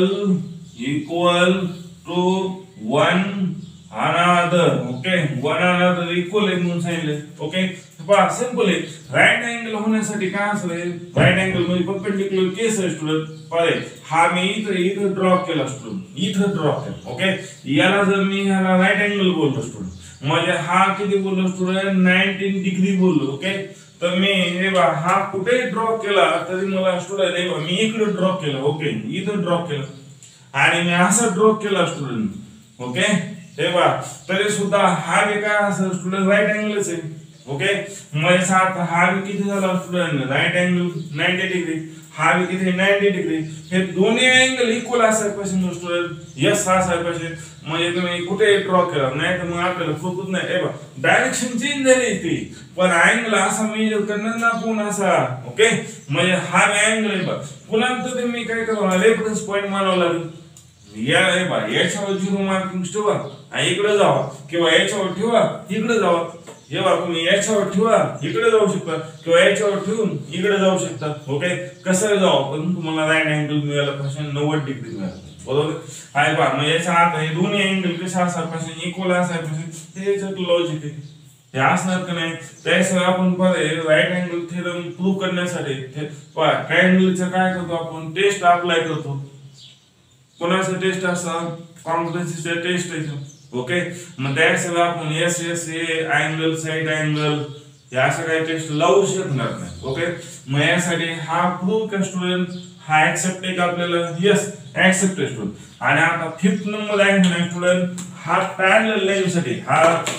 equal to one another okay one another equal आहे म्हणून सांगितले ओके पहा सिंपल आहे राईट अँगल होण्यासाठी काय असेल राईट अँगल म्हणजे परपेंडिक्युलर केस आहे स्टुडंट पहा हा मी इथं इथं ड्रॉ केला स्टुडंट इथं ड्रॉ केला ओके याला जर मी ह्याला राईट अँगल बोललो स्टुडंट म्हणजे हा किती बोललो स्टुडंट नाईन्टीन डिग्री बोललो ओके तर मी हे बा हा कुठे ड्रॉ केला तरी मला स्टुडंट हे मी इकडे ड्रॉ केला ओके इथं ड्रॉ केला आणि मी असं ड्रॉ केला स्टुडंट ओके हे बा तरी सुद्धा हा बी काय असं स्टुडंट राईट अँगलच आहे ओके म्हणजे सात हा बी किती झाला student right angle ninety degree हा बी किती नाईंटी डिग्री हे दोन्ही अँगल इक्वल असायला पाहिजे स्टुडंट यस हा असायला पाहिजे म्हणजे तुम्ही कुठे ड्रॉ केला नाही तर मग आपल्याला फोकस नाही बघा डायरेक्शन चेंज झाली ती पण अँगल असा मेजर करणार ना पुन्हा असा ओके म्हणजे हा अँगल आहे बघ पुन्हा तर तुम्ही काय करा रेफरन्स पॉईंट मानावं लागेल या आहे बा याच्यावर झिरो मार्किंग ठेवा इकडे जावा किंवा याच्यावर ठेवा इकडे जावा जेव्हा तुम्ही याच्यावर ठेवा इकडे जाऊ शकता किंवा याच्यावर ठेवून इकडे जाऊ शकता ओके कसं जाऊ पण तुम्हाला राईट अँगल मिळाला पाहिजे नव्वद डिग्री मिळाला बरोबर आहे बा मग याच्या आत हे दोन्ही अँगल कसे असायला पाहिजे इक्वल असायला पाहिजे ते याच्यात लॉजिक आहे हे असणार का नाही त्याशिवाय आपण राईट अँगल थेरम प्रूव्ह करण्यासाठी ट्रायंगलचं काय करतो आपण टेस्ट अप्लाय करतो कोणाचं टेस्ट असा कॉम्प्रेन्सिव्ह टेस्ट आहे ओके मग त्याशिवाय आपण S S A angle side angle या अशा काही टेस्ट लावू शकणार नाही ओके मग यासाठी हा प्रूव्ह का स्टुडंट हा ऍक्सेप्ट आहे का आपल्याला यस ऍक्सेप्ट आहे स्टुडंट आणि आता फिफ्थ नंबर आहे ना स्टुडंट हा पॅरलल लाईन साठी हा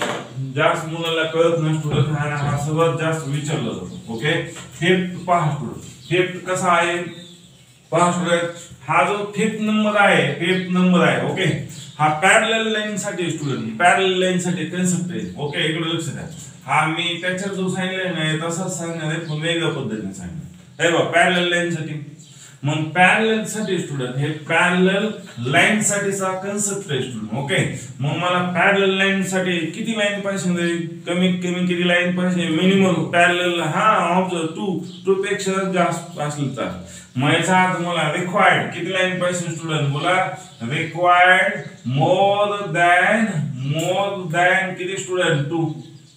जास्त मुलांना कळत नाही स्टुडंट आणि हा सर्वात जास्त विचारला जातो ओके फिफ्थ पहा स्टुडंट फिफ्थ कसा आहे पहा स्टुडंट हा जो फिफ्थ नंबर आहे फिफ्थ नंबर आहे ओके हा पॅरलल लाईन साठी स्टुडंट पॅरलल लाईन साठी कन्सेप्ट आहे ओके इकडे लक्ष द्या हा मी त्याच्यात जो सांगितलंय नाही तसाच सांगणार आहे पण वेगळ्या पद्धतीने सांगणार हे बघा पॅरलल लाईन साठी मग पॅरलल साठी स्टुडंट हे पॅरलल लाईन साठीचा कन्सेप्ट आहे स्टुडंट ओके मग मला पॅरलल लाईन साठी किती लाईन पाहिजे कमीत कमी किती लाईन पाहिजे मिनिमम पॅरलल हा ऑब्झर्व टू टू पेक्षा जास्त असलं तर मग याचा अर्थ मला रिक्वायर्ड किती लाईन पाहिजे स्टुडंट बोला required more than more than किती student two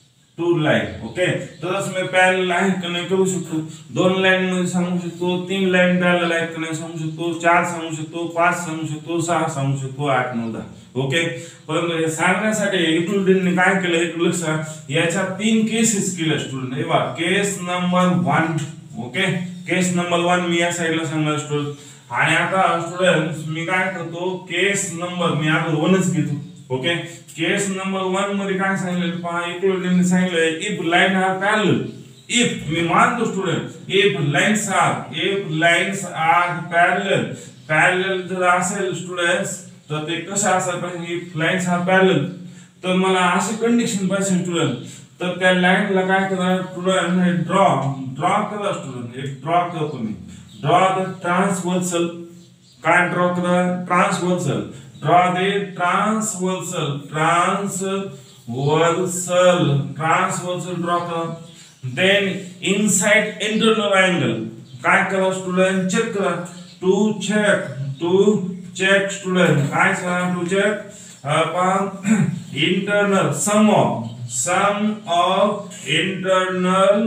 two line okay तरच मी पॅरलल आहे का नाही करू शकतो दोन लाईन मध्ये सांगू शकतो तीन लाईन पॅरलल आहेत का नाही सांगू शकतो चार सांगू शकतो पाच सांगू शकतो सहा सांगू शकतो आठ नऊ दहा ओके परंतु हे सांगण्यासाठी इक्लुडिनने काय केलं एक लक्षात याच्या तीन केसेस केल्या स्टुडंट हे बघा case number one okay case number one मी या साइडला सांगणार स्टुडंट आणि आता स्टुडंट मी काय करतो केस नंबर मी आता वनच घेतो ओके केस नंबर वन मध्ये काय सांगितलं पहा इक्लुडिनने सांगितलं if line are parallel if मी मानतो student if lines are if lines are parallel parallel जर असेल स्टुडंट्स तर ते कसं असायला पाहिजे इफ लाईन्स आर पॅरलल तर मला अशी कंडिशन पाहिजे स्टुडंट तर त्या लाईनला काय करा स्टुडंट हे ड्रॉ ड्रॉ करा स्टुडंट हे ड्रॉ करतो मी ड्रॉ द ट्रान्सव्हर्सल काय ड्रॉ करा transversal draw the transversal transversal transversal draw करा देन इनसाइड इंटरनल अँगल काय करा स्टुडंट चेक करा to check to check student काय सांगा टू चेक पहा internal sum of sum of internal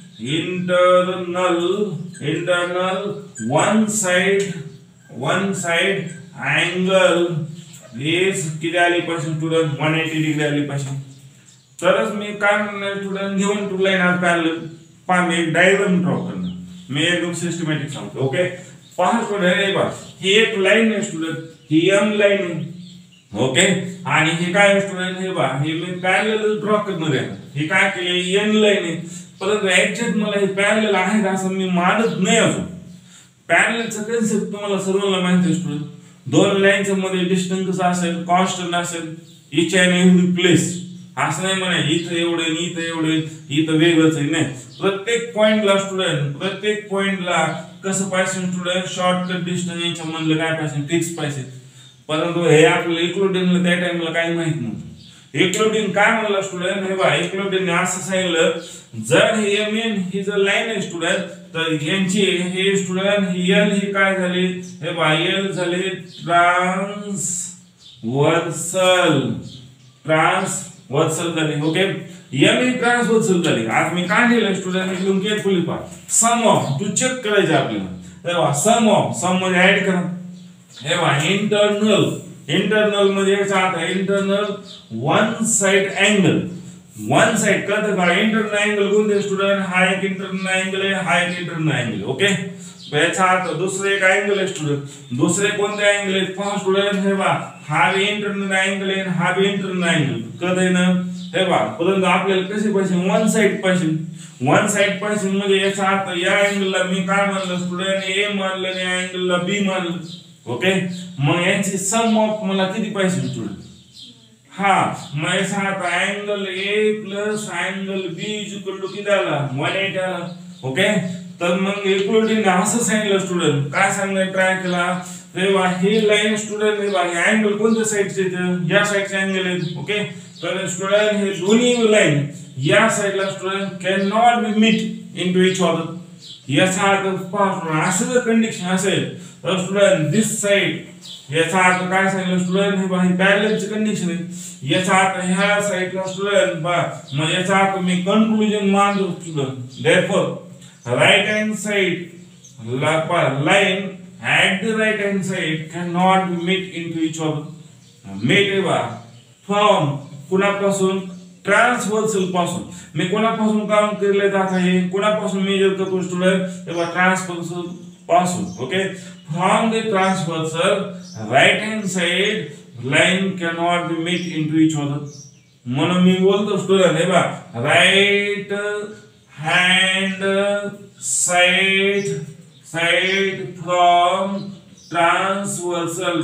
internal internal one side one side angle is किती आली पाहिजे स्टुडंट one eighty डिग्री आली पाहिजे तरच मी काय म्हणणार स्टुडंट घेऊन टू लाईन आर पॅरलल पहा मी एक डायग्राम ड्रॉ करणार मी एकदम सिस्टमॅटिक सांगतो ओके पहा स्टुडंट हे बघा ही एक लाईन आहे स्टुडंट ही एम लाईन आहे ओके आणि हे काय स्टुडंट हे बा हे मी पॅरलल ड्रॉ करणार आहे हे काय केले एन लाईन आहे परंतु एक्झॅक्ट मला हे पॅरलल आहे असं मी मानत नाही अजून पॅरललचा कन्सेप्ट तुम्हाला सर्वांना माहिती आहे स्टुडंट दोन लाईनच्या मध्ये डिस्टन्स कसा असेल कॉन्स्टंट असेल इच अँड एव्हरी प्लेस असं नाही म्हणा इथं एवढे इथं एवढे इथं वेगळंच आहे नाही प्रत्येक पॉइंटला स्टुडंट प्रत्येक पॉइंटला कसं पाहिजे स्टुडंट शॉर्टकट डिस्टन्स याच्या मधलं काय पाहिजे फिक्स पाहिजे परंतु हे आपल्याला इक्लुडिनला त्या टाइमला काही माहित नव्हतं इक्लुडिन काय म्हणला स्टुडंट हे बघा इक्लुडिनने असं सांगितलं जर हे एम एन ही जर लाईन आहे स्टुडंट तर यांची हे स्टुडंट ही एल ही काय झाली हे बघा एल झाले ट्रान्स वर्सल ट्रान्स वर्सल झाली ओके एम ही ट्रान्स वर्सल झाली आज मी काय लिहिलं स्टुडंट एकदम केअरफुली पहा सम ऑफ टू चेक करायचं आपल्याला सम ऑफ सम मध्ये ऍड करा हे बघा इंटरनल इंटरनल म्हणजे याचा अर्थ internal one side angle one side कळतं का इंटरनल अँगल कोणते स्टुडंट हा एक इंटरनल अँगल आहे हा एक इंटरनल अँगल ओके याचा अर्थ दुसरे एक अँगल आहे स्टुडंट दुसरे कोणते अँगल आहेत पहा स्टुडंट हे बघा हा बी इंटरनल अँगल आहे हा बी इंटरनल अँगल कळतंय ना हे बघा परंतु आपल्याला कसे पाहिजे वन साइड पाहिजे वन साइड पाहिजे म्हणजे याचा अर्थ या अँगलला मी काय म्हणलं स्टुडंट ए मानलं आणि या अँगलला बी मानलं ओके मग यांची सम ऑफ मला किती पाहिजे स्टुडंट हा मग याचा अर्थ angle A plus angle B is equal to किती आला वन एटी आला ओके तर मग इक्वलिटी असं सांगितलं स्टुडंट काय सांगितलं ट्राय केला तेव्हा ही लाईन स्टुडंट हे बघा अँगल कोणत्या साइडचे या साइडचे अँगल आहेत ओके तर स्टुडंट हे दोन्ही लाईन या साइडला student can not be meet into each other याचा अर्थ असं जर कंडिशन असेल तर स्टुडंट दिस साइड याचा अर्थ काय सांगितलं स्टुडंट हे बघा पॅरललची कंडिशन आहे याचा अर्थ ह्या साइडला स्टुडंट बघा मग याचा अर्थ मी कन्क्लुजन मानतो student therefore right hand side line at the right hand side cannot be meet into each other meet एवा from कुणापासून ट्रान्सव्हर्सल पासून मी कोणापासून काम केले जात आहे कोणापासून मेजर करतो स्टुडंट तेव्हा ट्रान्सव्हर्सल पासून okay from the transversal right hand side line cannot be meet into each other म्हणून मी बोलतो स्टुडंट हे बघा right hand side side from transversal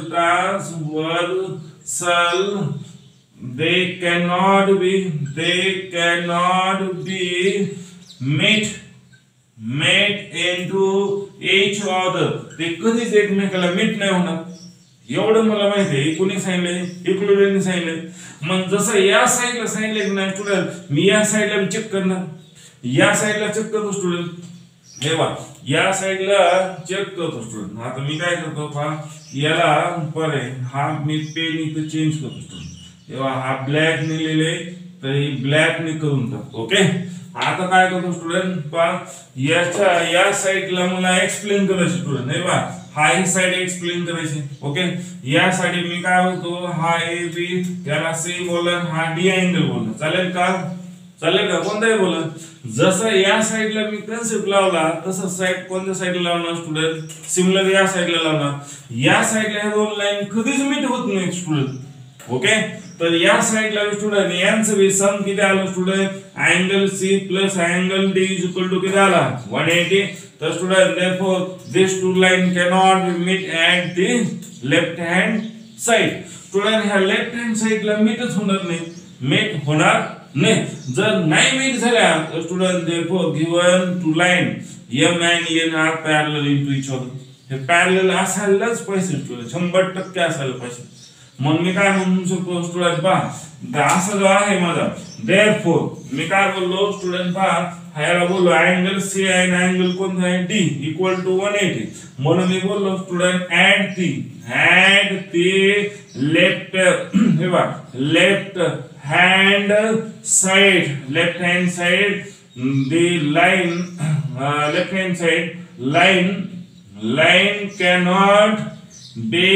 transversal they cannot be they cannot be meet meet into each other ते कधीच एकमेकाला meet नाही होणार एवढं मला माहिती आहे कोणी सांगितलंय इक्वलिटीने सांगितलंय मग जसं या साइडला सांगितलंय की नाही स्टुडंट मी या साइडला चेक करणार या साइडला चेक करतो स्टुडंट हे बघा या साइडला चेक करतो स्टुडंट आता मी काय करतो पहा याला परे हा मी पेन इथं चेंज करतो स्टुडंट तेव्हा हा ब्लॅक ने लिहिले तर ही ब्लॅक ने करून टाकतो ओके आता काय करतो स्टुडंट पहा याच्या या साइडला मला एक्सप्लेन करायचं स्टुडंट हे बघा हा ही साइड एक्सप्लेन करायची ओके यासाठी मी काय बोलतो हा ए बी याला सी बोलन हा डी अँगल बोलन चालेल का चालेल का कोणताही बोला जसं या साइडला मी कन्सेप्ट लावला तसं साइड कोणत्या साइडला लावणार स्टुडंट सिमिलर या साइडला लावणार या साइडला हे दोन लाईन कधीच मीट होत नाही स्टुडंट ओके तर या साइडला स्टुडंट यांचं बी सम किती आलं student angle C plus angle D is equal to किती आला वन एटी तर student therefore this two line cannot be meet at the left hand side student ह्या लेफ्ट हँड साइडला मीटच होणार नाही मीट होणार नाही जर नाही मीट झाल्या तर student therefore given two line M and N are parallel into each other हे पॅरलल असायलाच पाहिजे स्टुडंट शंभर टक्के असायला पाहिजे मग मी काय म्हणू शकतो स्टुडंट पहा असं जो आहे माझा देयरफॉर मी काय बोललो स्टुडंट पहा ह्याला बोललो अँगल सी आणि अँगल कोणता आहे D equal to one eighty म्हणून मी बोललो student at the at the left हे बघा left hand side left hand side the line uh, left hand side line line cannot be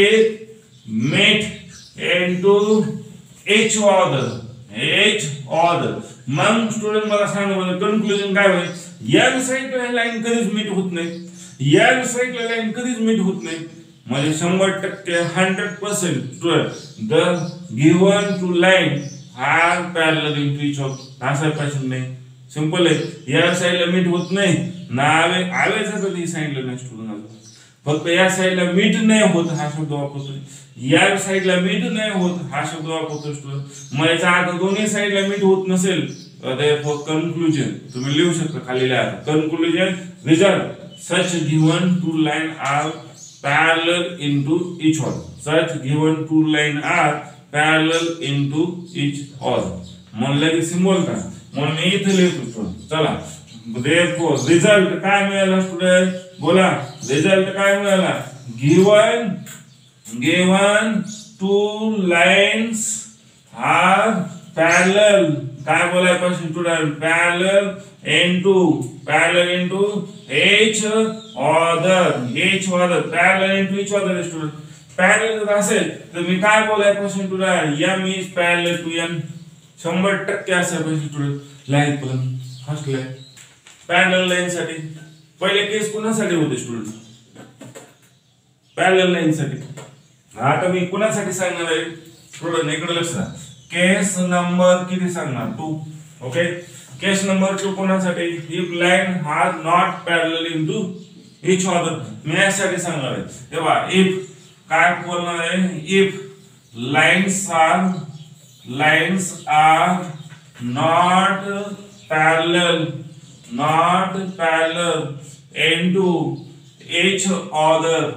made into each other each other मग student मला सांगा conclusion काय होईल या साइडला लाइन कधीच मीट होत नाही या साइडला लाइन कधीच मीट होत नाही म्हणजे शंभर टक्के hundred percent student the given two line are parallel into each other असं पाहिजे नाही सिंपल आहे या साइडला मीट होत नाही ना आवे आवेचा कधी सांगितलं नाही स्टुडंट फक्त या साइडला मीट नाही होत हा शब्द वापरतोय या साइडला मीट नाही होत हा शब्द वापरतोय स्टुडंट मग याचा अर्थ दोन्ही साइडला मीट होत नसेल देयरफॉर कन्क्लुजन तुम्ही लिहू शकता खाली लिहा conclusion result such given two line are parallel into each other such given two line are parallel into each other म्हणलं की सिम्बॉल का म्हणून मी इथे लिहितो चला therefore रिझल्ट काय मिळाला स्टुडंट बोला रिझल्ट काय मिळाला given given two lines are parallel काय बोलायला पाहिजे student parallel into parallel into each other each other parallel into each other student parallel जर असेल तर मी काय बोलायला पाहिजे student M is parallel to N शंभर टक्के असायला पाहिजे स्टुडंट लाईन पण फर्स्ट लाईन पॅरलल लाईन साठी पहिले केस कुणासाठी होते स्टुडंट पॅरलल लाईन साठी आता मी कुणासाठी सांगणार आहे स्टुडंट इकडे लक्ष द्या केस नंबर किती सांगणार two. Okay, case number two कोणासाठी if line are not parallel into each other. मी यासाठी सांगणार आहे तेव्हा इफ काय बोलणार आहे, if lines are lines are not parallel not parallel into each other.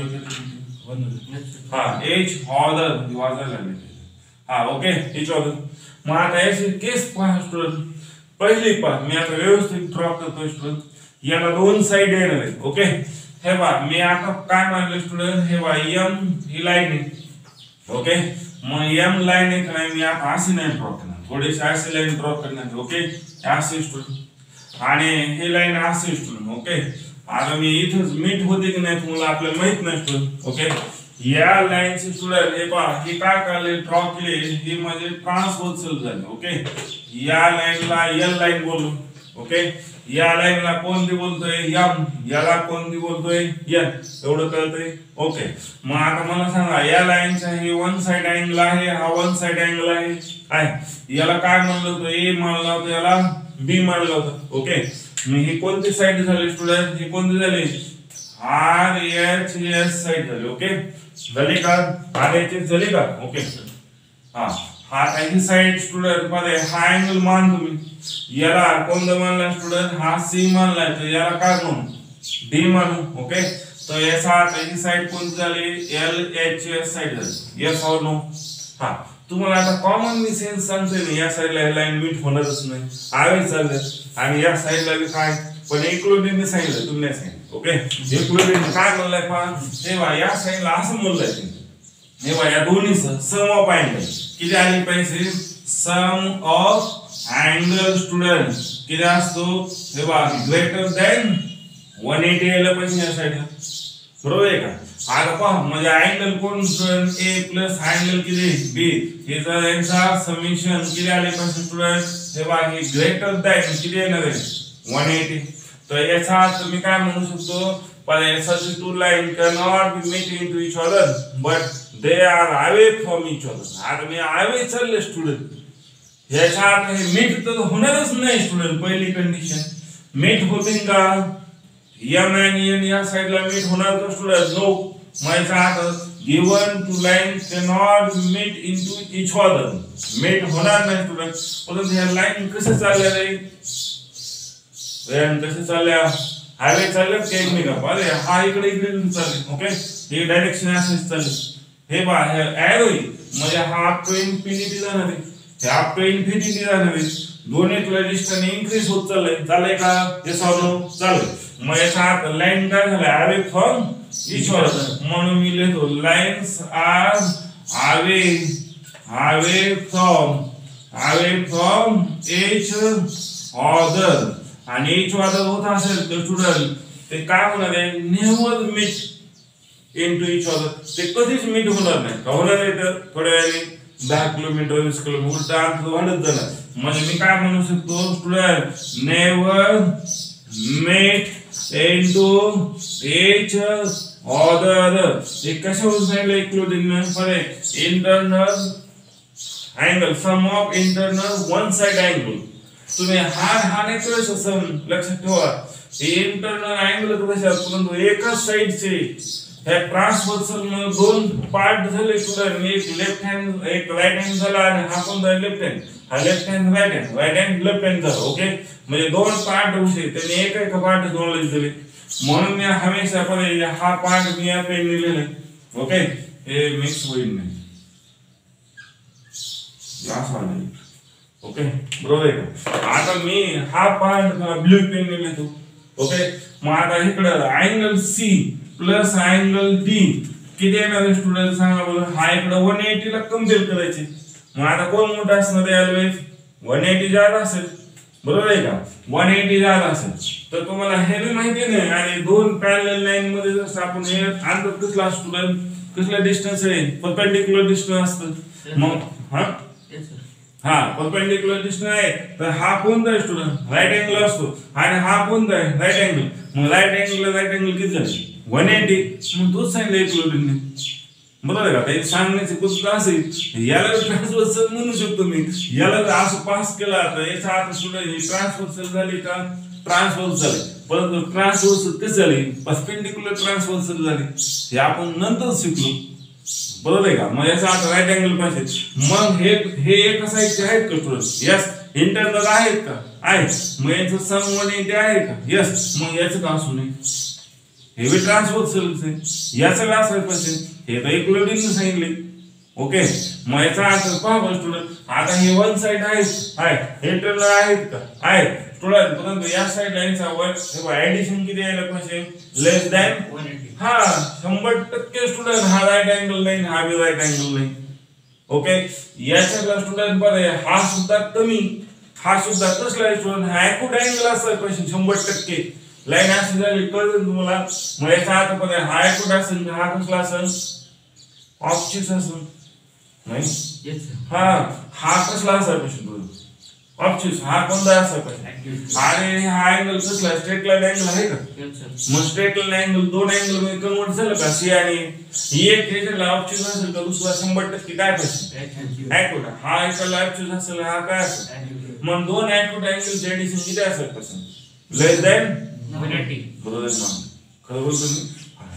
हा इच अदर वाजायला लागले. हा ओके, इच अदर. मग आता याची केस पहा स्टुडंट. पहिली पहा, मी आता व्यवस्थित ड्रॉ करतोय स्टुडंट. याला दोन साइड येणार आहेत. ओके, हे पहा मी आता काय मानले स्टुडंट, हे पहा एम ही लाईन आहे. ओके, मग एम लाईन आहे काय, मी आता अशी नाही ड्रॉ करणार, थोडीशी अशी लाईन ड्रॉ करणार. ओके, असे स्टुडंट आणि हे लाईन असे स्टुडंट. ओके, आता मी इथंच मीट होते की नाही तुम्हाला आपल्याला माहित नाही स्टुडंट. ओके, या लाईनचे स्टुडंट हे पहा, हे काय करले ड्रॉ केले, हे म्हणजे ट्रान्सव्हर्सल झाले. ओके, या लाईनला एल लाईन बोलू. ओके, या लाईनला कोणती बोलतोय एम, याला कोणती बोलतोय एन. एवढं कळतंय. ओके, मग आता मला सांगा या लाईनचा हे वन साइड अँगल आहे, हा वन साइड अँगल आहे आहे याला काय म्हणलं होतं, ए मानलं होतं, याला बी मानलं होतं. ओके, मग ही कोणती साइड झाली स्टुडंट, ही कोणती झाली आर एच एस साइड झाली. ओके, झाली का आर एच एस झाली का. ओके, हा हा काही साइड स्टुडंट मध्ये हा अँगल मान तुम्ही, याला कोणतं मानला स्टुडंट, हा सी मानलाय, तर याला काय म्हणू डी मानू. ओके, तर याचा काही साइड कोणती झाली एल एच एस साइड झाली. Yes or no. हा तुम्हाला आता कॉमन सेन्स सांगतोय ना, या साइडला लाईन मीट होणारच नाही, आवे चालले, आणि या साइडला बी काय, पण इक्लोडिनने सांगितलं, तुम्ही नाही सांगितलं. ओके, इक्लोडिन काय म्हणलाय पहा, तेव्हा या साइडला असं म्हणलंय तेव्हा या दोन्ही सम ऑफ अँगल किती आली पाहिजे, सम ऑफ अँगल स्टुडंट किती असतो तेव्हा ग्रेटर दॅन वन एटी यायला पाहिजे या साइडला. बरोबर आहे का. आता पहा म्हणजे अँगल कोण स्टुडंट ए प्लस अँगल किती बी, हे जर यांचा समेशन किती आले पाहिजे स्टुडंट, तेव्हा हे ग्रेटर दॅन किती येणार आहे वन एटी. तर याचा अर्थ मी काय म्हणू शकतो, such two lines cannot be meet into each other but they are away from each other. आता मी away चालले स्टुडंट, याचा अर्थ हे मीट तर होणारच नाही स्टुडंट. पहिली कंडिशन मीट होतील का, एम आणि एन या साइडला मीट होणार का स्टुडंट, नो. माझा अर्थ given two lines cannot meet into each other, meet होणार नाही स्टुडंट. परंतु ह्या लाईन कसे चालल्या रे, कसे चालल्या, हायवे चालले टेक्निक अरे हा इकडे इकडे चालले. ओके, हे डायरेक्शन असेच चालले. हे बा हे एरो म्हणजे हा अप टू इन्फिनिटी जाणार आहे, हे अप टू इन्फिनिटी जाणार आहे. दोन्हीतला डिस्टन्स इन्क्रीज होत चाललंय, चाललंय का, हे सॉल्व चाललंय. मग याचा अर्थ लाईन काय झालं, अवे फ्रॉम इच अदर. म्हणून मी लिहितो lines are away away from away from each other. आणि इच अदर होत असेल तर स्टुडंट ते काय होणार आहे, never meet into each other. ते कधीच मीट होणार नाही. का होणार आहे तर थोड्या वेळाने दहा किलोमीटर वीस किलोमीटर उलटा अंतर वाढत जाणार. म्हणजे मी काय म्हणू शकतो student, never meet into each other. हे कशावरून सांगितलं, including for internal angle, sum of internal one side angle. तुम्ही हा हा नाही करू सम लक्षात ठेवा, हे इंटरनल अँगल कशा परंतु एकाच साइडचे ह्या ट्रान्सव्हर्सल मध्ये दोन पार्ट झाले स्टुडंट, एक लेफ्ट हँड एक राइट हँड झाला आणि हा कोणता लेफ्ट हँड, हा left hand right hand right hand left hand झाला. ओके, म्हणजे दोन पार्ट होते त्यांनी एक एक पार्ट नॉलेज दिले. म्हणून मी हमेशा पण हा पार्ट मी या पेन लिहिलेला आहे. ओके, हे मिक्स होईल नाही असं. ओके, बरोबर आहे का. आता मी हा पार्ट ब्लू पेन ने लिहितो. ओके, मग आता इकडं angle C plus angle D किती येणार स्टुडंट सांगा बरं. हा इकडं वन एटी ला कम्पेअर करायचे. मग आता कोण मोठा असणार आहे, ऑलवेज वन एटी जादा असेल. बरोबर आहे का, वन एटी जादा असेल तर तुम्हाला हे बी माहिती नाही. आणि दोन पॅरलल लाईन मध्ये जसं आपण हे अंतर कसला स्टुडंट, कसला डिस्टन्स आहे, परपेंडिक्युलर डिस्टन्स असतं. मग हा हा परपेंडिक्युलर डिस्टन्स आहे तर हा कोणता आहे स्टुडंट, राइट अँगल असतो. आणि हा कोणता आहे, राइट अँगल. मग राइट अँगल राइट अँगल किती झाले वन एटी. मग तोच सांगितलं इक्लोडिनने. बरोबर आहे का? ते सांगण्याची पद्धत असेल, याला ट्रान्सव्हर्सल म्हणू शकतो मी, याला जर असं पास केला तर याचा अर्थ स्टुडंट ट्रान्सव्हर्सल झाली का? ट्रान्सव्हर्सल झाली. परंतु ट्रान्सव्हर्सल कशी झाली? परपेंडिक्युलर ट्रान्सव्हर्सल झाली, हे आपण नंतर शिकलो. बरोबर आहे का? मग याचा अर्थ राईट अँगल पाहिजे. मग हे हे एका साईडचे आहेत का स्टुडंट? यस. इंटरनल आहेत का? आहेत. मग याचं सम वन एटी आहे का? यस. मग याचं का असू नये? हे बी ट्रान्सव्हर्सल आहे, याचं का असायला पाहिजे? हे तर इक्विलिब्रियम सांगितले. ओके. मग याचा अर्थ पहा स्टुडंट, आता हे वन साइड आहेत, आहे इंटरनल आहेत का? आहेत स्टुडंट. परंतु या साइड लाईनचा वर ऍडिशन किती यायला पाहिजे? Less than one eighty. हा शंभर टक्के स्टुडंट हा राईट अँगल लाईन, हा B right angle line. Okay. याच्यातला स्टुडंट बरं, हा सुद्धा कमी, हा सुद्धा कसला आहे स्टुडंट? हा ऍक्यूट अँगल असायला पाहिजे शंभर टक्के. लाईन अशी झाली कळलं तुम्हाला? मग याचा अर्थ पण हा ऍक्यूट असेल, हा कसला असेल? ऑब्च्युस असेल नाही. हा हा कसला असायला पाहिजे? ऑब्च्युस. हा कोणता असायला पाहिजे? आणि हा अँगल कसला? स्ट्रेट लाईन अँगल आहे का? मग स्ट्रेट लाईन अँगल दोन अँगल मध्ये कन्वर्ट झालं का? सी आणि एक ह्याच्याला ऑब्च्युस असेल तर दुसरा शंभर टक्के काय पाहिजे? ऍक्यूट. हा एकाला ऑब्च्युस असेल, हा काय असेल? मग दोन ऍक्यूट अँगलचे ऍडिशन किती असायला पाहिजे? Less than one eighty. बरोबर ना? खरं बोलतो मी.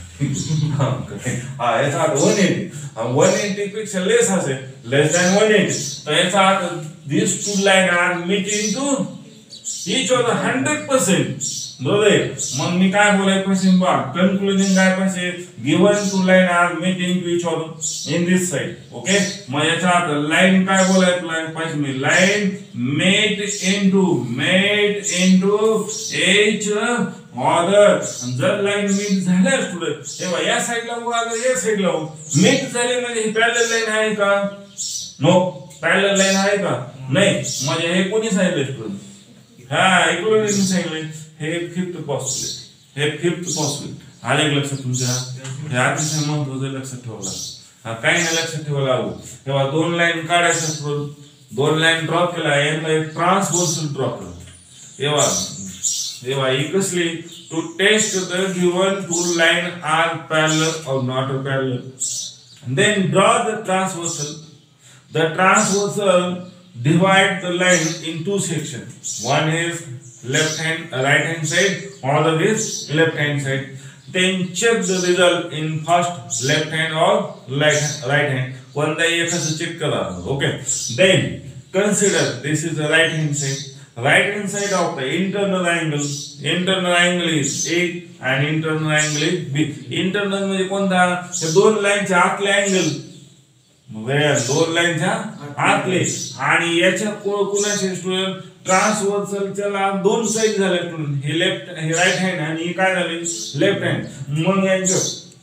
हा याचा अर्थ वन एटी. वन एटी पेक्षा लेस असेल, लेस दॅन वन एटी, तर याचा अर्थ this two line are meeting to each other hundred percent. बरोबर आहे. मग मी काय बोलायला पाहिजे? बा कन्क्लुजन काय पाहिजे? Given two line are meeting to each other in this side. Okay. मग याचा अर्थ लाईन काय बोलायला पाहिजे? मी line met into met into each other. जर लाईन मीट झाल्या स्टुडंट, तेव्हा या साइडला उभा, या साइडला मीट झाले म्हणजे ही पॅरलल लाईन आहे का? नो. पॅरलल लाईन आहे का? नाही. म्हणजे हे कोणी सांगितलं स्टुडंट? हा इक्विलिब्रियम सांगितले. हे फिफ्थ पॉसिबिलिटी, हे फिफ्थ पॉसिबिलिटी. आले लक्षात तुमच्या? हे अतिशय महत्वाचं लक्षात ठेवला. हा काही नाही लक्षात ठेवायला हवं. तेव्हा दोन लाईन काढायच्या स्टुडंट, दोन लाईन ड्रॉ केला, यांना एक ट्रान्सव्हर्सल ड्रॉ केला. तेव्हा तेव्हा ही कसली? To test the given two line are parallel or not parallel. Then draw the transversal. The transversal divide the line in two sections. One is left hand, uh, right hand side, other is left hand side. Then check the result in first left hand or right right hand. कोणताही एकाचं check करा. Okay. Then consider this is the right hand side. Right hand side of the internal angle. Internal angle is A and internal angle is B. Internal म्हणजे कोणता? हे दोन लाईनच्या आतले angle. दोन लाईनच्या आतले. आणि याच्या कुणाचे स्टुडंट? ट्रान्सव्हर्सलच्या दोन साइड झाले स्टुडंट. हे लेफ्ट, हे राईट हँड आणि हे काय झाले? Left hand. मग यांच्या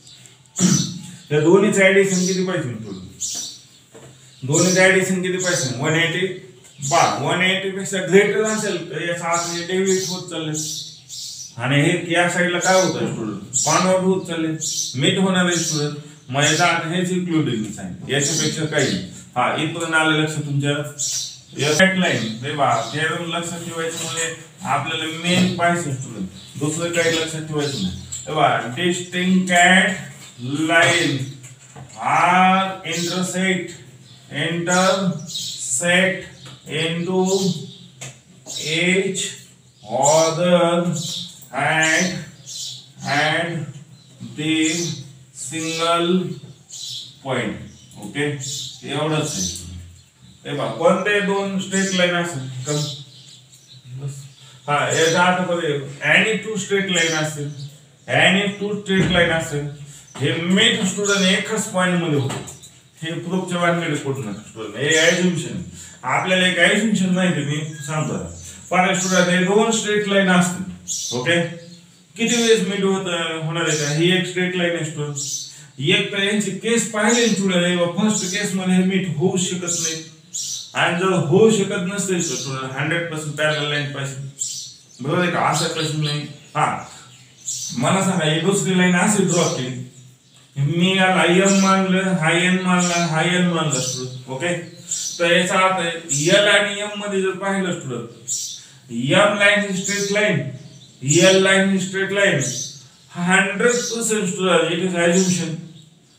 त्या दोन्हीचं ऍडिशन किती पाहिजे स्टुडंट? दोन्हीचं ऍडिशन किती पाहिजे? One eighty. बा वन एटी पेक्षा ग्रेटर असेल तर याचा अर्थ हे डेव्हिएट होत चालले, आणि हे या साइडला काय होतं स्टुडंट? कॉन्व्हर्ट होत चालले, मीट होणार आहे स्टुडंट. मग याचा अर्थ हेच इन्क्लुडिंग सांगितलं, याच्यापेक्षा काही नाही. हा इथपर्यंत आलं लक्ष तुमच्या? राईट लाईन ते बा ते लक्षात ठेवायचं म्हणजे आपल्याला मेन पाहिजे स्टुडंट, दुसरं काही लक्षात ठेवायचं नाही. तेव्हा distinct line are intersect intersect into each other and and the single point. Okay, एवढंच आहे. हे बघा कोणते दोन स्ट्रेट लाईन असेल कम हा याचा अर्थ बघा एनी टू स्ट्रेट लाईन असेल, एनी टू स्ट्रेट लाईन असेल, हे मेट स्टुडंट एकच पॉइंट मध्ये होतो. हे प्रूफच्या बाहेर कुठं स्टुडंट हे ॲझ्युम्शन, आपल्याला एक ॲझ्युम्शन माहिती मी सांगतो. पण स्टुडंट हे दोन स्ट्रेट लाईन असतील. ओके, किती वेळेस मीट होत होणार आहे का? ही एक स्ट्रेट लाईन आहे स्टुडंट. एक तर यांची केस पाहिले स्टुडंट, फर्स्ट केस मध्ये मीट होऊ शकत नाही, आणि जर होऊ शकत नसते student hundred percent parallel line पाहिजे. बरोबर आहे का? असा प्रश्न नाही. हा मला सांगा ही दुसरी लाईन अशी ड्रॉ केली, मी याला एम मानलं, हा एन मानला, हा एन मानला स्टुडंट. ओके, तर याचा अर्थ एल आणि एम मध्ये जर पाहिलं स्टुडंट, एम लाईन ही स्ट्रेट लाईन, एल लाईन ही straight line, hundred percent student it is assumption.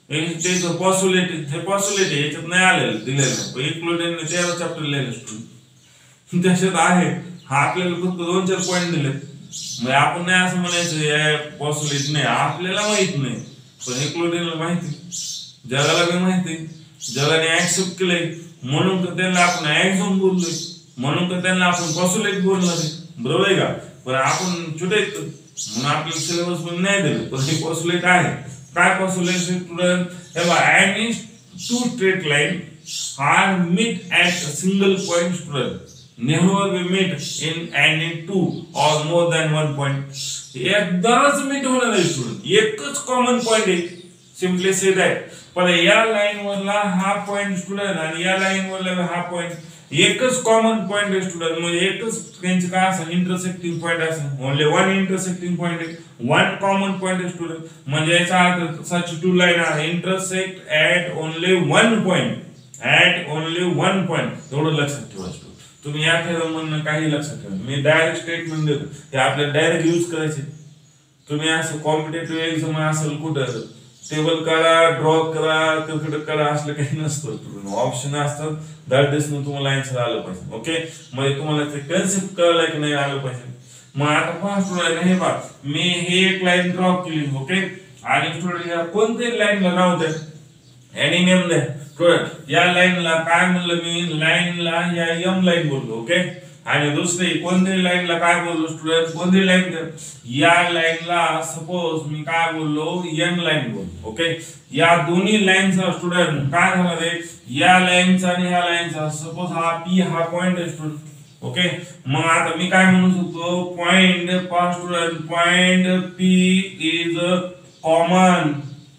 त्याचं पॉस्युलेट हे पॉस्युलेट आहे याच्यात नाही आलेलं दिलेलं नाही पण इक्लुडेन तेरा चॅप्टर लिहिलेलं स्टुडंट त्याच्यात आहे हा आपल्याला फक्त दोन चार पॉईंट दिले मग आपण नाही असं म्हणायचं पॉस्युलेट नाही आपल्याला माहित नाही पण इक्लुडेनला माहिती जगाला बी माहिती जगाने ऍक्सेप्ट केलंय म्हणून तर त्यांना आपण ऍक्झॉम बोललोय म्हणून तर त्यांना आपण पॉस्युलेट बोलणार आहे बरोबर आहे का पण आपण छोटे म्हणून आपल्याला सिलेबस पण नाही दिलं पण हे पॉस्युलेट आहे काय पॉस्युलेट स्टुडंट हे बघा any two straight line are meet at a single point student never be meet in any two or more than one point एकदाच मीट होणार आहे स्टुडंट एकच कॉमन पॉइंट आहे सिम्पली से दॅट पण या line वरला हा पॉइंट स्टुडंट आणि या लाईन वरला हा पॉइंट एकच कॉमन पॉइंट आहे स्टुडंट म्हणजे एकच त्यांचे काय असं इंटरसेक्टिंग पॉइंट असेल ओनली वन इंटरसेक्टिंग पॉइंट आहे वन कॉमन पॉइंट आहे स्टुडंट म्हणजे याचा अर्थ such two line are intersect at only one point at only one point एवढं लक्षात ठेवा तुम्ही या ठेवा म्हणणं काही लक्षात ठेवा मी डायरेक्ट स्टेटमेंट देतो ते आपल्याला डायरेक्ट यूज करायचे तुम्ही असं कॉम्पिटेटिव्ह एक्झाम असेल कुठं टेबल करा ड्रॉ करा तिकडे करा असलं काही नसतं ऑप्शन असतात दॅट दिसनं तुम्हाला आन्सर आलं पाहिजे ओके म्हणजे तुम्हाला ते कन्सेप्ट कळलं की नाही आलं पाहिजे मग आता पहा स्टुडंट हे पहा मी हे एक लाईन ड्रॉ केली ओके आणि स्टुडंट या कोणत्याही लाईनला नाव द्या एनी नेम द्या स्टुडंट या लाईनला काय म्हणलं मी लाईनला या एम लाईन बोललो ओके आणि दुसरी कोणत्याही लाईनला काय बोललो स्टुडंट कोणती लाईन या लाईनला सपोज मी काय बोललो एन लाईन बोललो ओके या दोन्ही लाईनचा स्टुडंट काय झालं रे या लाईनचा आणि ह्या लाईनचा सपोज हा पी हा पॉइंट आहे स्टुडंट ओके मग आता मी काय म्हणू शकतो पॉइंट पा student point P is common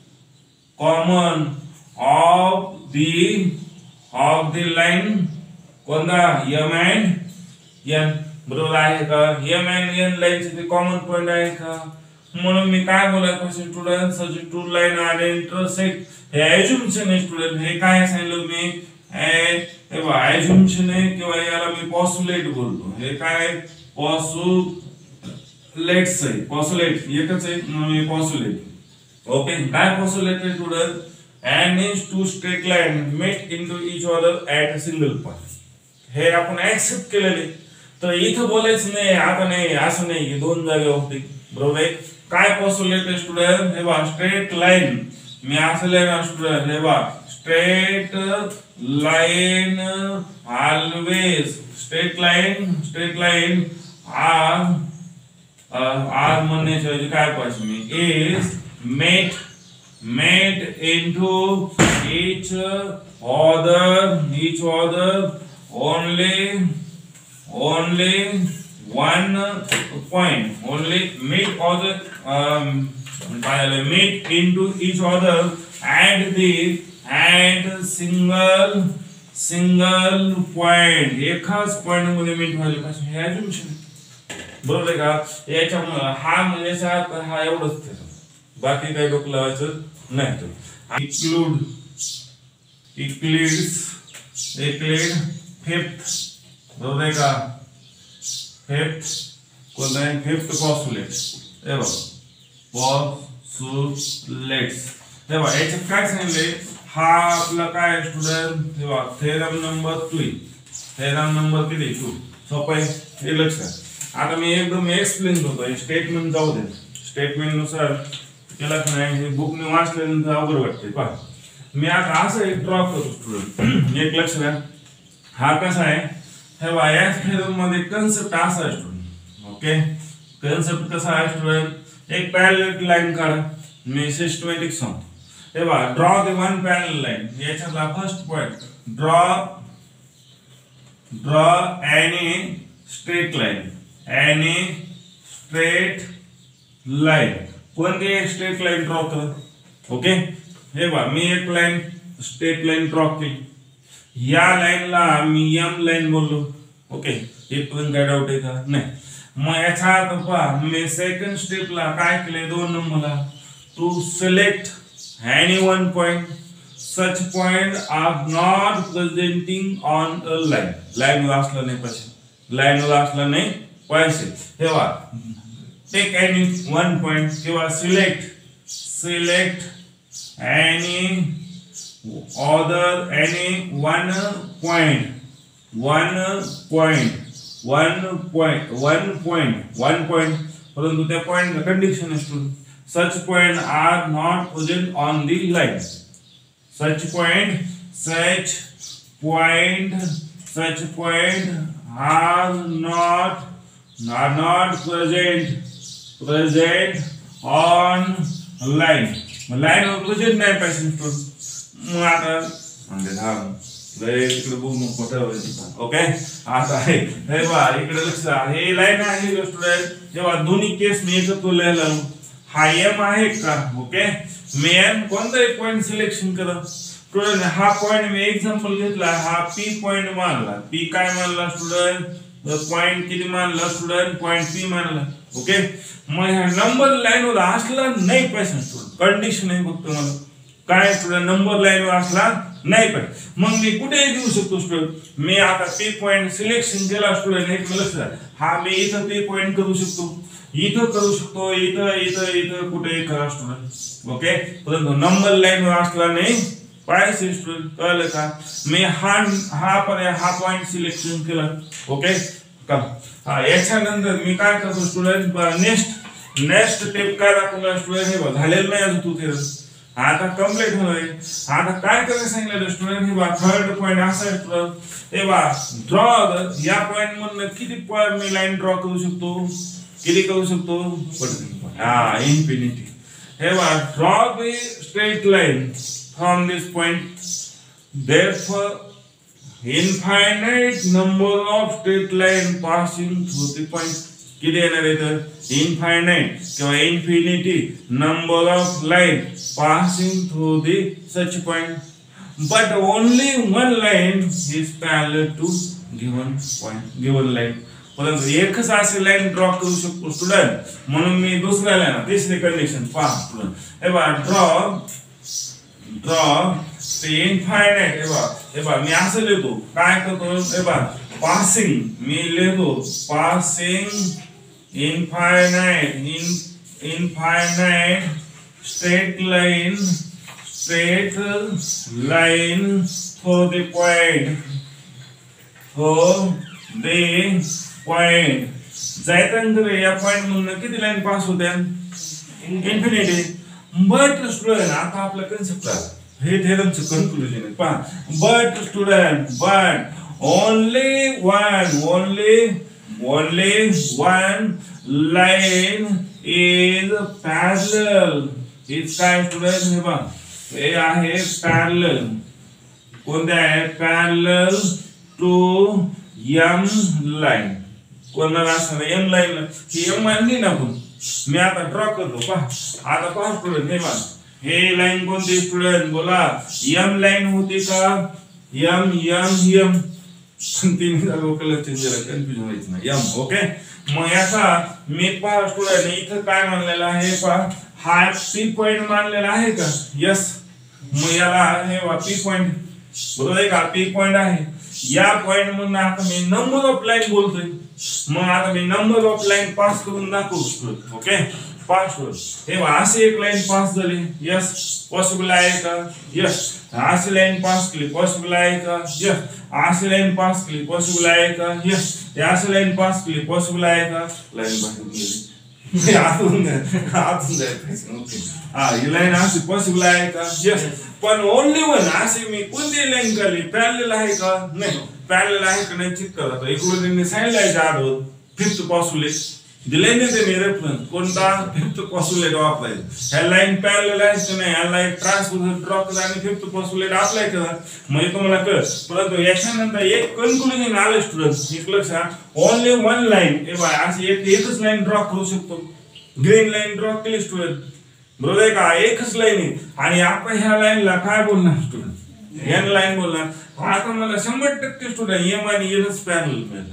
common of the of the line कोणता एम अँड एन बरोबर आहे का एम अँड एन लाईनचे ते कॉमन पॉइंट आहे का म्हणून मी काय बोलायचं student such two line are intersect हे अझ्युम्पशन आहे स्टुडंट हे काय सांगितलं मी हे बघा अझ्युम्पशन आहे किंवा याला मी पॉस्युलेट बोलतो हे काय पॉस्युलेट्स आहे पॉस्युलेट एकच आहे म्हणून मी पॉस्युलेट ओके काय पॉस्युलेट आहे student and is two straight line met into each other at a single point हे आपण ऍक्सेप्ट केलेले तर इथं बोलायचं नाही आता नाही असं नाही की दोन जागा होती बरोबर आहे काय पॉस्युलेट आहे स्टुडंट हे बघा स्ट्रेट लाईन मी असं लिहिणार स्टुडंट हे बघा straight line always straight line straight line are are म्हणण्याच्या काय पाहिजे मी is met made into each other each other only only one point only meet other um meet into each other at the at single single point एकाच point मध्ये meet व्हायला पाहिजे हे assumption बरोबर आहे का याच्यामुळे हा म्हणजे हा एवढंच बाकी काही डोकं लावायचं नाही तर इक्लूड इक्लिड्स इक्लिड फिफ्थ बरोबर आहे का फिफ्थ कोणता आहे फिफ्थ पॉस्युलेट हे बघ पॉस्युलेट्स हे बघ याच्यात काय सांगितलंय हा आपला काय स्टुडंट हे बघ theorem number two theorem number किती टू सोपं आहे हे लक्षात आता मी एकदम एक्सप्लेन करतो स्टेटमेंट जाऊ दे स्टेटमेंट नुसार केला नाही हे बुक मी वाचल्यानंतर अवघड वाटते पहा मी आता असं एक ड्रॉ करतो स्टुडंट एक लक्ष द्या हा कसा आहे हे बघा या थेरम मध्ये कन्सेप्ट असा आहे स्टुडंट ओके कन्सेप्ट कसा आहे स्टुडंट एक पॅरलल लाईन काढा मी सिस्टमॅटिक सांगतो हे बघा draw the one parallel line याच्यातला first point draw draw any straight line any straight line कोणती एक स्ट्रेट लाईन ड्रॉ कर ओके हे बघा मी एक लाईन स्ट्रेट लाईन ड्रॉ केली या लाईनला मी एम लाईन बोललो ओके इथपर्यंत काय डाऊट आहे का नाही मग याचा अर्थ पहा मी सेकंड स्टेपला काय केले दोन नंबरला two select any one point such point are not presenting on a line line असला नाही पाहिजे लाईन असला नाही पाहिजे हे बघा take any one point किंवा select select any other any one point one point one point one point one point परंतु त्या पॉइंट कंडिशन असतो such point are not present on the line such point such point such point are not are not present present on line line वर present नाही पाहिजे मग आता म्हणजे धाम लय इकडे बघू मग मोठं ओके आता आहे हे बा इकडे लक्ष हे लाईन आहे स्टुडंट जेव्हा दोन्ही केस मी एकत्र लिहिला हा एम आहे का ओके मी एम कोणता एक पॉइंट सिलेक्शन करा स्टुडंट हा पॉइंट मी एक्झाम्पल घेतला हा पी पॉइंट मानला पी काय मानला स्टुडंट पॉइंट किती मानला स्टुडंट पॉइंट पी मानला ओके मग ह्या नंबर लाईन वर असला नाही पाहिजे स्टुडंट कंडिशन आहे फक्त मला काय स्टुडंट नंबर लाईन वर असला नाही पाहिजे मग मी कुठे घेऊ शकतो स्टुडंट मी आता पी पॉइंट सिलेक्शन केला स्टुडंट हे मला लक्षात हा मी इथं पी पॉइंट करू शकतो इथं करू शकतो इथं इथं इथं कुठे करा स्टुडंट ओके परंतु नंबर लाईन वर असला नाही पाहिजे स्टुडंट कळलं का मी हा हा पर्याय हा पॉइंट सिलेक्शन केला ओके का हा याच्यानंतर मी काय करतो स्टुडंट नेक्स्ट नेक्स्ट स्टेप काय दाखवला स्टुडंट हे बघ झालेलं नाही अजून तू ते आता कंप्लीट होणार आता काय करायचं सांगितलं स्टुडंट हे बघा थर्ड पॉइंट असा आहे स्टुडंट हे बघा ड्रॉ या पॉइंट मधून किती पॉइंट मी लाईन ड्रॉ करू शकतो किती करू शकतो हा इन्फिनिटी हे बघा draw the straight line from this point therefore infinite number of straight line passing through the point किती येणार आहे तर इनफायनाइट किंवा infinity number of line passing through the such point but only one line is parallel to given point given line परंतु एकच असे line draw करू शकतो स्टुडंट म्हणून मी दुसऱ्या लाईन तिसरी कंडिशन पहा स्टुडंट हे बघा ड्रॉ ड्रॉ ते इनफायनाइट हे बघा हे बघा मी असं लिहितो काय करतो हे बघा पासिंग मी लिहितो passing infinite in infinite straight line straight line for the point for the point जायतांतर या पॉइंट मधून किती लाईन पास होत्या इन्फिनिटी बट स्टुडंट आता आपला कन्सेप्ट आहे हे थेरमचं कन्क्लुजन आहे पहा but student but only one only only one line is parallel it's काय स्टुडंट हे बघ हे आहे parallel कोणते आहे parallel to m line कोणाला असणार m line ही m मानली ना आपण मी आता ड्रॉ करतो पहा आता पहा स्टुडंट हे बघ हे लाईन कोणती स्टुडंट बोला m लाईन होती का m m m तीन लोकल चेंज झाला कन्फ्युजन व्हायचं नाही एम ओके मग याचा मी पहा स्टुडंट इथं काय मानलेलं आहे पहा हा पी पॉइंट मानलेला आहे का यस मग याला हे पी पॉइंट बरोबर आहे का पी पॉइंट आहे या पॉइंट मधून आता मी नंबर ऑफ लाईन बोलतोय मग आता मी नंबर ऑफ लाईन पास करून दाखवू स्टुडंट ओके पास हे अशी एक लाईन पास झाली यस पॉसिबल आहे का यस अशी लाईन पास केली पॉसिबल आहे का यस अशी लाईन पास केली पॉसिबल आहे का यस अशी लाईन पास केली पॉसिबल आहे का लाईन बाहेर गेली आतून आतून जायचं ओके हा ही लाईन अशी पॉसिबल आहे का यस पण ओनली वन अशी मी कोणती लाईन काढली पॅरलल आहे का नाही पॅरलल आहे का नाही चेक करा इकडून त्यांनी सांगितलं आहे आठवत फिफ्थ पॉसिबल दिले नाही ते रेफरन्स कोणता फिफ्थ पॉसिबल वापरायचं ह्या लाईन पॅरलल आहे की नाही ह्याला एक ट्रान्सपोजर ड्रॉ करा आणि फिफ्थ पॉसिबल अप्लाय करा म्हणजे तुम्हाला कळ परंतु याच्यानंतर एक कन्क्लुजन आलं स्टुडंट एक लक्षात ओनली वन लाईन हे बघा अशी एक एकच लाईन ड्रॉ करू शकतो ग्रीन लाईन ड्रॉ केली स्टुडंट बरोबर आहे का एकच लाईन आहे आणि आपण ह्या लाईनला काय बोलणार स्टुडंट एन लाईन बोलणार आता मला शंभर टक्के स्टुडंट एम आणि एनच पॅरलल मिळालं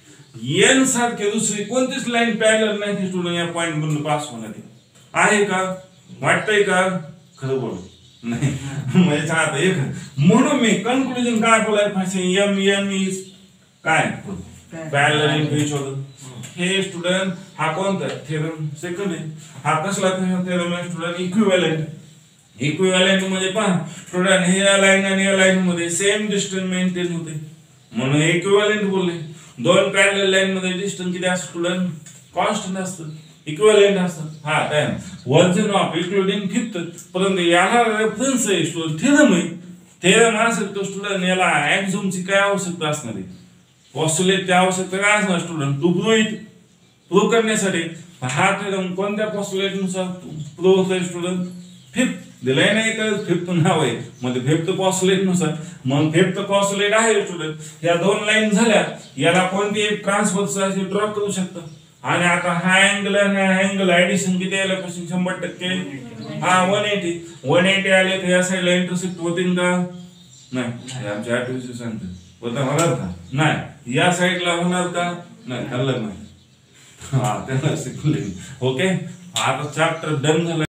एन सारखे दुसरी कोणतीच लाईन पॅरलल नाही की स्टुडंट या पॉइंट मधून पास होण्यात आहे का वाटतंय का खरं बोल नाही म्हणजे आता एक म्हणून मी कन्क्लुजन काय बोलायला पाहिजे एम एन इज काय पॅरलल इन इच अदर हे स्टुडंट हा कोणता थेरम सेकंड आहे हा कसला थेरम आहे स्टुडंट इक्विव्हॅलेंट इक्विव्हॅलेंट मध्ये पहा स्टुडंट हे या लाईन आणि या लाईन मध्ये सेम डिस्टन्स मेंटेन होते म्हणून इक्विव्हॅलेंट बोलले. दोन पॅरलल लाईन मध्ये डिस्टन्स किती असतं स्टुडंट कॉन्स्टंट असतं इक्विव्हॅलेंट असतं. हा काय वर्जन ऑफ इन्क्लुडिंग फिफ्थ परंतु याला रेफरन्स आहे स्टुडंट थेरम आहे. थेरम असेल तो स्टुडंट याला ॲक्झिओमची काय आवश्यकता असणार आहे पॉस्टुलेटची आवश्यकता काय असणार student to prove it prove करण्यासाठी हा थेरम कोणत्या पॉस्टुलेटनुसार प्रूव्ह होतोय स्टुडंट फिफ्थ दिलाय नाही का फिफ्थ नाव आहे म्हणजे फिफ्थ पॉस्टुलेट नुसार. मग फिफ्थ पॉस्टुलेट आहे स्टुडंट या दोन लाईन झाल्या याला कोणती एक ट्रान्सफर अशी ड्रॉ करू शकता आणि आता हा अँगल आणि हा अँगल ऍडिशन किती आलं पासून शंभर टक्के हा वन एटी वन एटी आले तर या साईडला इंटरसेक्ट होतील का नाही आमच्या आठवीस सांगते होता होणार का नाही या साईडला होणार का नाही ठरलं नाही हा त्याला शिकले. ओके आता चॅप्टर डन झालं.